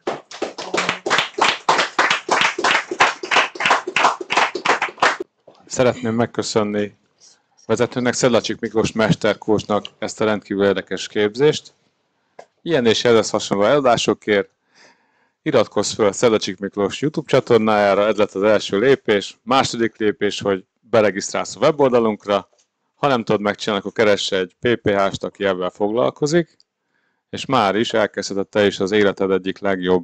Szeretném megköszönni vezetőnek, Szedlacsik Miklós mesterkócsnak ezt a rendkívül érdekes képzést. Ilyen és ehhez hasonló eladásokért iratkozz fel a Szedlacsik Miklós YouTube csatornájára, ez lett az első lépés. Második lépés, hogy beregisztrálsz a weboldalunkra, ha nem tudod megcsinálni, akkor keress egy pé pé há-st, aki ebben foglalkozik, és már is elkezdheted te is az életed egyik legjobb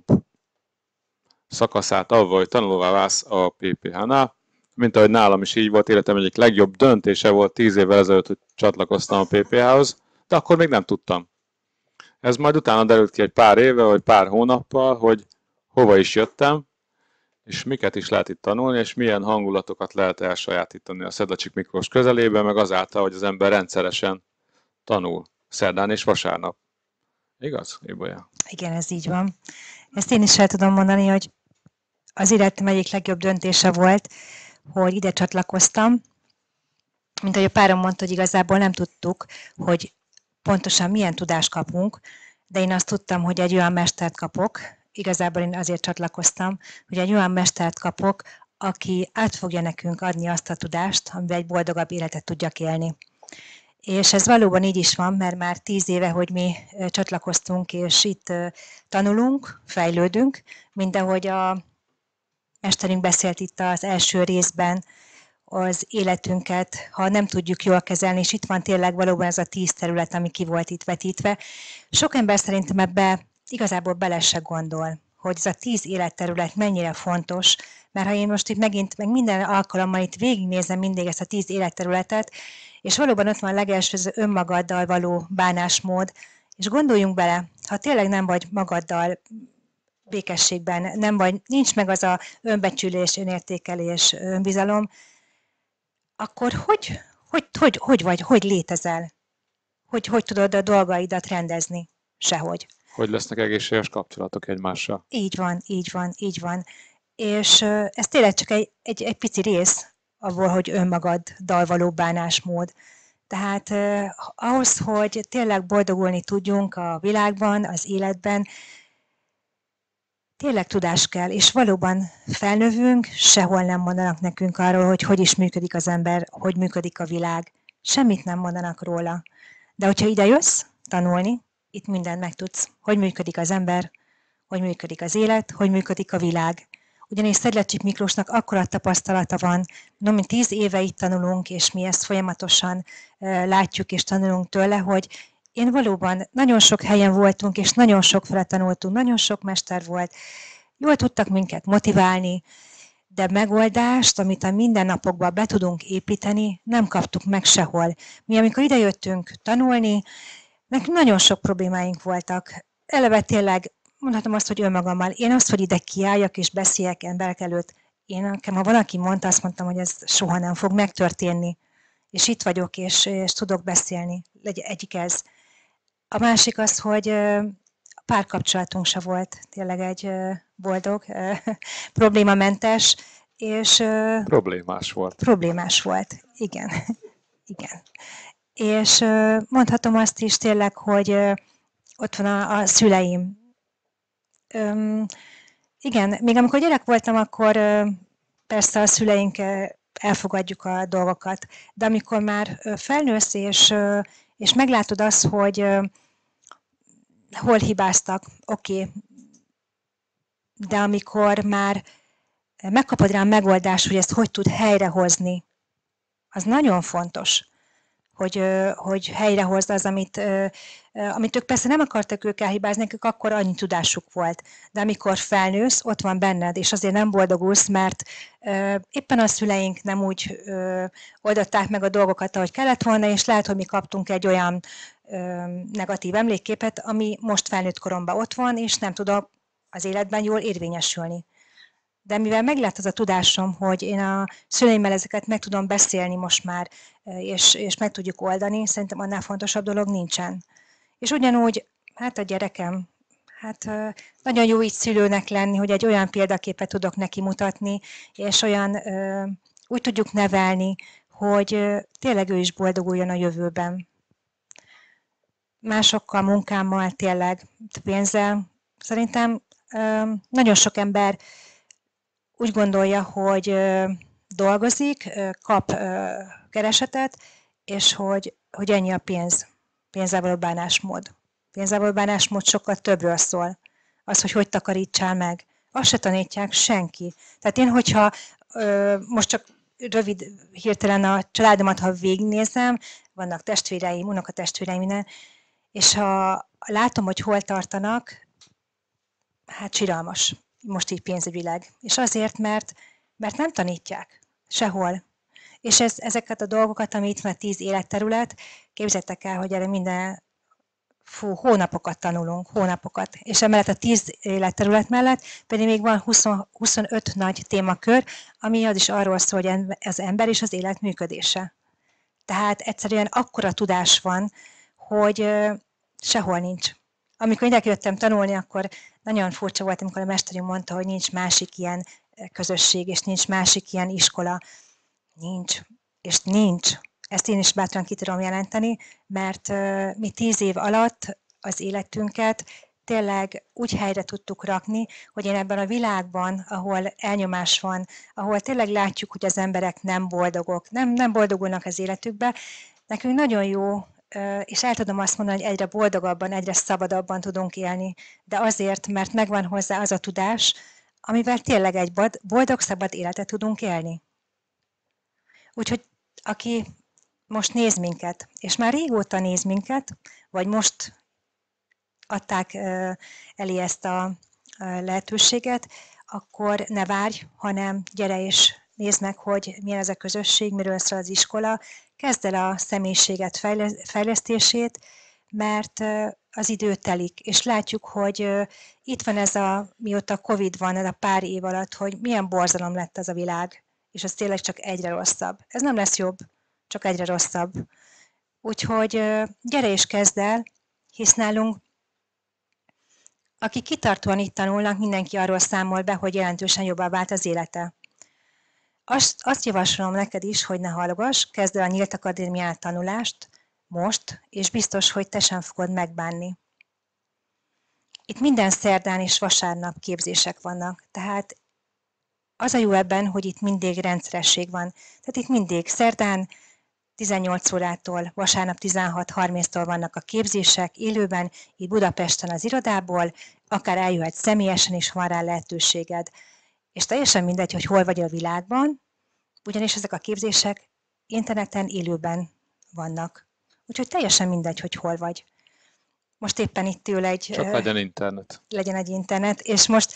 szakaszát avval, hogy tanulóvá válsz a pé pé há-nál. Mint ahogy nálam is így volt, életem egyik legjobb döntése volt tíz évvel ezelőtt, hogy csatlakoztam a pé pé há-hoz, de akkor még nem tudtam. Ez majd utána derült ki egy pár éve, vagy pár hónappal, hogy hova is jöttem, és miket is lehet itt tanulni, és milyen hangulatokat lehet elsajátítani a Szedlacsik Miklós közelében, meg azáltal, hogy az ember rendszeresen tanul szerdán és vasárnap. Igaz, Ibolya? Igen, ez így van. Ezt én is el tudom mondani, hogy az életem egyik legjobb döntése volt, hogy ide csatlakoztam. Mint ahogy a párom mondta, hogy igazából nem tudtuk, hogy pontosan milyen tudást kapunk, de én azt tudtam, hogy egy olyan mestert kapok, igazából én azért csatlakoztam, hogy egy olyan mestert kapok, aki át fogja nekünk adni azt a tudást, amivel egy boldogabb életet tudjak élni. És ez valóban így is van, mert már tíz éve, hogy mi csatlakoztunk, és itt tanulunk, fejlődünk, mint ahogy a mesterünk beszélt itt az első részben, az életünket, ha nem tudjuk jól kezelni, és itt van tényleg valóban ez a tíz terület, ami ki volt itt vetítve. Sok ember szerintem ebbe igazából bele se gondol, hogy ez a tíz életterület mennyire fontos, mert ha én most itt megint, meg minden alkalommal itt végignézem mindig ezt a tíz életterületet, és valóban ott van a legelső az önmagaddal való bánásmód, és gondoljunk bele, ha tényleg nem vagy magaddal békességben, nem vagy, nincs meg az a önbecsülés, önértékelés, önbizalom, akkor hogy, hogy, hogy, hogy vagy, hogy létezel? Hogy, hogy tudod a dolgaidat rendezni? Sehogy. Hogy lesznek egészséges kapcsolatok egymással? Így van, így van, így van. És ez tényleg csak egy, egy, egy pici rész abból, hogy önmagaddal való bánásmód. Tehát eh, ahhoz, hogy tényleg boldogulni tudjunk a világban, az életben, tényleg tudás kell, és valóban felnövünk, sehol nem mondanak nekünk arról, hogy hogy is működik az ember, hogy működik a világ. Semmit nem mondanak róla. De hogyha ide jössz tanulni, itt mindent megtudsz. Hogy működik az ember, hogy működik az élet, hogy működik a világ. Ugyanis Szedlacsik Miklósnak akkora tapasztalata van, no, mint tíz éve itt tanulunk, és mi ezt folyamatosan uh, látjuk és tanulunk tőle, hogy én valóban nagyon sok helyen voltunk, és nagyon sok fele tanultunk, nagyon sok mester volt. Jól tudtak minket motiválni, de megoldást, amit a mindennapokban be tudunk építeni, nem kaptuk meg sehol. Mi, amikor idejöttünk tanulni, nekünk nagyon sok problémáink voltak. Eleve tényleg, mondhatom azt, hogy önmagammal. Én azt, hogy ide kiálljak és beszéljek emberek előtt, én nekem, ha valaki mondta, azt mondtam, hogy ez soha nem fog megtörténni. És itt vagyok, és, és tudok beszélni. Egyik ez. A másik az, hogy a párkapcsolatunk se volt tényleg egy boldog, problémamentes, és... Problémás volt. Problémás volt, igen. Igen. És mondhatom azt is tényleg, hogy ott van a, a szüleim. Üm, igen, még amikor gyerek voltam, akkor persze a szüleink elfogadjuk a dolgokat, de amikor már felnősz, és, és meglátod azt, hogy hol hibáztak, oké, okay. De amikor már megkapod rá a megoldást, hogy ezt hogy tud helyrehozni, az nagyon fontos, hogy, hogy helyrehozd az, amit, amit ők persze nem akartak ők elhibázni, nekik akkor annyi tudásuk volt. De amikor felnősz, ott van benned, és azért nem boldogulsz, mert éppen a szüleink nem úgy oldották meg a dolgokat, ahogy kellett volna, és lehet, hogy mi kaptunk egy olyan negatív emlékképet, ami most felnőtt koromban ott van, és nem tudom az életben jól érvényesülni. De mivel meglett az a tudásom, hogy én a szüleimmel ezeket meg tudom beszélni most már, és, és meg tudjuk oldani, szerintem annál fontosabb dolog nincsen. És ugyanúgy, hát a gyerekem, hát nagyon jó így szülőnek lenni, hogy egy olyan példaképet tudok neki mutatni, és olyan úgy tudjuk nevelni, hogy tényleg ő is boldoguljon a jövőben. Másokkal, munkámmal, tényleg pénzzel. Szerintem nagyon sok ember úgy gondolja, hogy dolgozik, kap keresetet, és hogy, hogy ennyi a pénz. Pénzzel való bánásmód. Pénzzel való bánásmód sokkal többről szól. Az, hogy hogy takarítsál meg. Azt se tanítják senki. Tehát én, hogyha most csak rövid, hirtelen a családomat, ha végignézem, vannak testvéreim, unokatestvéreim, minden, és ha látom, hogy hol tartanak, hát siralmas, most így pénzügyileg. És azért, mert, mert nem tanítják sehol. És ez, ezeket a dolgokat, ami itt van tíz életterület, képzeljétek el, hogy erre minden fú, hónapokat tanulunk, hónapokat. És emellett a tíz életterület mellett pedig még van húsz, huszonöt nagy témakör, ami az is arról szól, hogy az ember és az élet működése. Tehát egyszerűen akkora tudás van, hogy sehol nincs. Amikor ide jöttem tanulni, akkor nagyon furcsa volt, amikor a mesterünk mondta, hogy nincs másik ilyen közösség, és nincs másik ilyen iskola. Nincs. És nincs. Ezt én is bátran ki tudom jelenteni, mert mi tíz év alatt az életünket tényleg úgy helyre tudtuk rakni, hogy én ebben a világban, ahol elnyomás van, ahol tényleg látjuk, hogy az emberek nem boldogok, nem, nem boldogulnak az életükbe, nekünk nagyon jó, és el tudom azt mondani, hogy egyre boldogabban, egyre szabadabban tudunk élni, de azért, mert megvan hozzá az a tudás, amivel tényleg egy boldog, szabad életet tudunk élni. Úgyhogy aki most néz minket, és már régóta néz minket, vagy most adták elé ezt a lehetőséget, akkor ne várj, hanem gyere és nézd meg, hogy milyen ez a közösség, miről szól az iskola, kezd el a személyiséget fejlesztését, mert az idő telik, és látjuk, hogy itt van ez a, mióta Covid van, ez a pár év alatt, hogy milyen borzalom lett ez a világ, és az tényleg csak egyre rosszabb. Ez nem lesz jobb, csak egyre rosszabb. Úgyhogy gyere és kezd el, hisz nálunk, akik kitartóan itt tanulnak, mindenki arról számol be, hogy jelentősen jobbá vált az élete. Azt, azt javaslom neked is, hogy ne hallgass, kezd el a Nyílt Akadémián tanulást most, és biztos, hogy te sem fogod megbánni. Itt minden szerdán és vasárnap képzések vannak, tehát az a jó ebben, hogy itt mindig rendszeresség van. Tehát itt mindig szerdán tizennyolc órától, vasárnap tizenhat harminctól vannak a képzések élőben, itt Budapesten az irodából, akár eljöhetsz személyesen is, van rá lehetőséged. És teljesen mindegy, hogy hol vagy a világban, ugyanis ezek a képzések interneten élőben vannak. Úgyhogy teljesen mindegy, hogy hol vagy. Most éppen itt ül egy... Csak legyen internet. Legyen egy internet, és most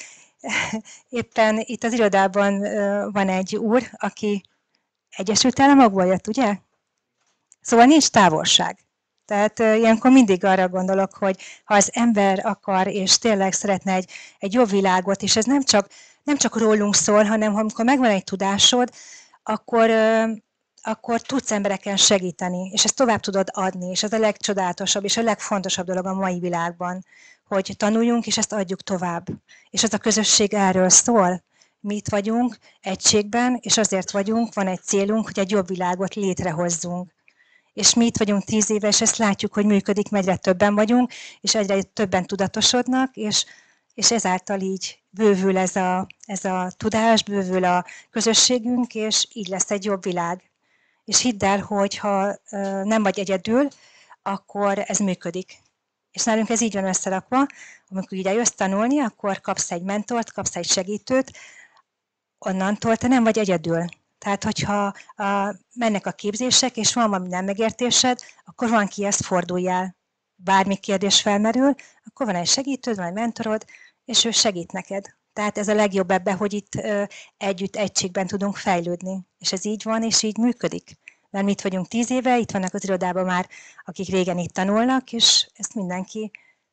éppen itt az irodában van egy úr, aki Egyesült Államokból jött, ugye? Szóval nincs távolság. Tehát ilyenkor mindig arra gondolok, hogy ha az ember akar, és tényleg szeretne egy, egy jobb világot, és ez nem csak, nem csak rólunk szól, hanem amikor megvan egy tudásod, akkor, akkor tudsz embereken segíteni, és ezt tovább tudod adni, és ez a legcsodálatosabb, és a legfontosabb dolog a mai világban, hogy tanuljunk, és ezt adjuk tovább. És ez a közösség erről szól. Mi itt vagyunk egységben, és azért vagyunk, van egy célunk, hogy egy jobb világot létrehozzunk. És mi itt vagyunk tíz éve, és ezt látjuk, hogy működik, mert egyre többen vagyunk, és egyre többen tudatosodnak, és, és ezáltal így bővül ez a, ez a tudás, bővül a közösségünk, és így lesz egy jobb világ. És hidd el, hogy ha nem vagy egyedül, akkor ez működik. És nálunk ez így van összerakva, amikor ide jössz tanulni, akkor kapsz egy mentort, kapsz egy segítőt, onnantól te nem vagy egyedül. Tehát, hogyha a, mennek a képzések, és van valami nem megértésed, akkor van kihez forduljál. Bármi kérdés felmerül, akkor van egy segítőd, van egy mentorod, és ő segít neked. Tehát ez a legjobb ebben, hogy itt ö, együtt, egységben tudunk fejlődni. És ez így van, és így működik. Mert mi itt vagyunk tíz éve, itt vannak az irodában már, akik régen itt tanulnak, és ezt mindenki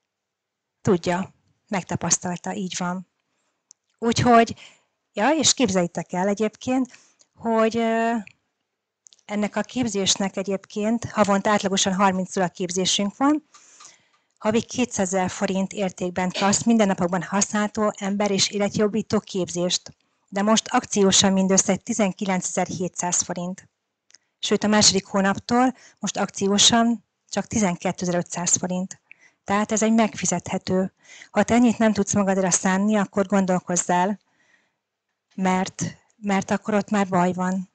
tudja, megtapasztalta, így van. Úgyhogy, ja, és képzeljétek el egyébként, hogy ennek a képzésnek egyébként havonta átlagosan harminc óra képzésünk van, havi kétszázezer forint értékben kapsz mindennapokban használható ember- és életjobbító képzést, de most akciósan mindössze tizenkilencezer-hétszáz forint. sőt a második hónaptól most akciósan csak tizenkétezer-ötszáz forint. Tehát ez egy megfizethető. Ha te ennyit nem tudsz magadra szánni, akkor gondolkozzál, mert, mert akkor ott már baj van.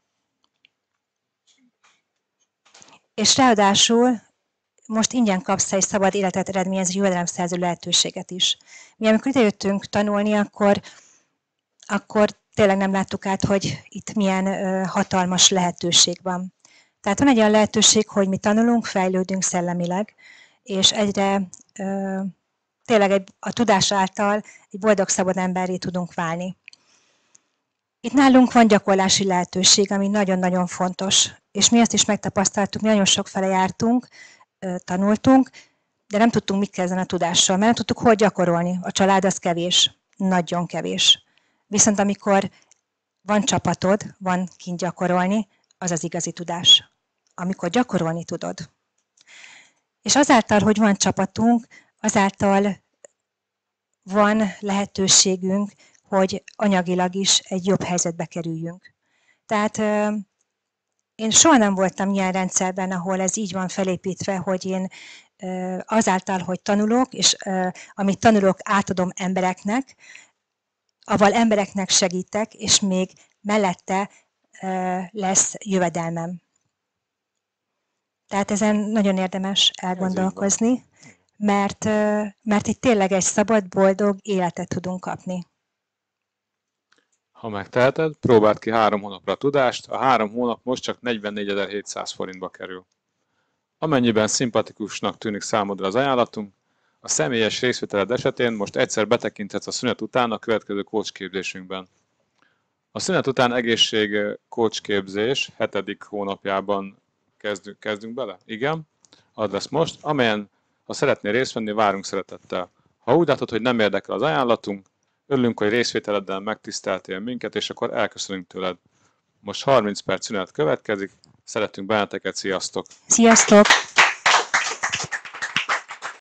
És ráadásul most ingyen kapsz egy szabad életet eredményező jövedelemszerző lehetőséget is. Mi amikor idejöttünk tanulni, akkor, akkor tényleg nem láttuk át, hogy itt milyen ö, hatalmas lehetőség van. Tehát van egy olyan lehetőség, hogy mi tanulunk, fejlődünk szellemileg, és egyre ö, tényleg egy, a tudás által egy boldog, szabad emberré tudunk válni. Itt nálunk van gyakorlási lehetőség, ami nagyon-nagyon fontos, és mi ezt is megtapasztaltuk, mi nagyon sok fele jártunk, tanultunk, de nem tudtunk mit kezdeni a tudással, mert nem tudtuk, hogy gyakorolni. A család az kevés, nagyon kevés. Viszont amikor van csapatod, van kint gyakorolni, az az igazi tudás. Amikor gyakorolni tudod. És azáltal, hogy van csapatunk, azáltal van lehetőségünk, hogy anyagilag is egy jobb helyzetbe kerüljünk. Tehát én soha nem voltam ilyen rendszerben, ahol ez így van felépítve, hogy én azáltal, hogy tanulok, és amit tanulok, átadom embereknek, avval embereknek segítek, és még mellette lesz jövedelmem. Tehát ezen nagyon érdemes elgondolkozni, mert, mert itt tényleg egy szabad, boldog életet tudunk kapni. Ha megteheted, próbáld ki három hónapra a tudást, a három hónap most csak negyvennégyezer-hétszáz forintba kerül. Amennyiben szimpatikusnak tűnik számodra az ajánlatunk, a személyes részvételed esetén most egyszer betekinthetsz a szünet után a következő coach képzésünkben. A szünet után egészség coach képzés hetedik hónapjában kezdünk, kezdünk bele? Igen, az lesz most, amelyen, ha szeretnél részt venni, várunk szeretettel. Ha úgy látod, hogy nem érdekel az ajánlatunk, örülünk, hogy részvételeddel megtiszteltél minket, és akkor elköszönünk tőled. Most harminc perc szünet következik, szeretünk benneteket, sziasztok! Sziasztok!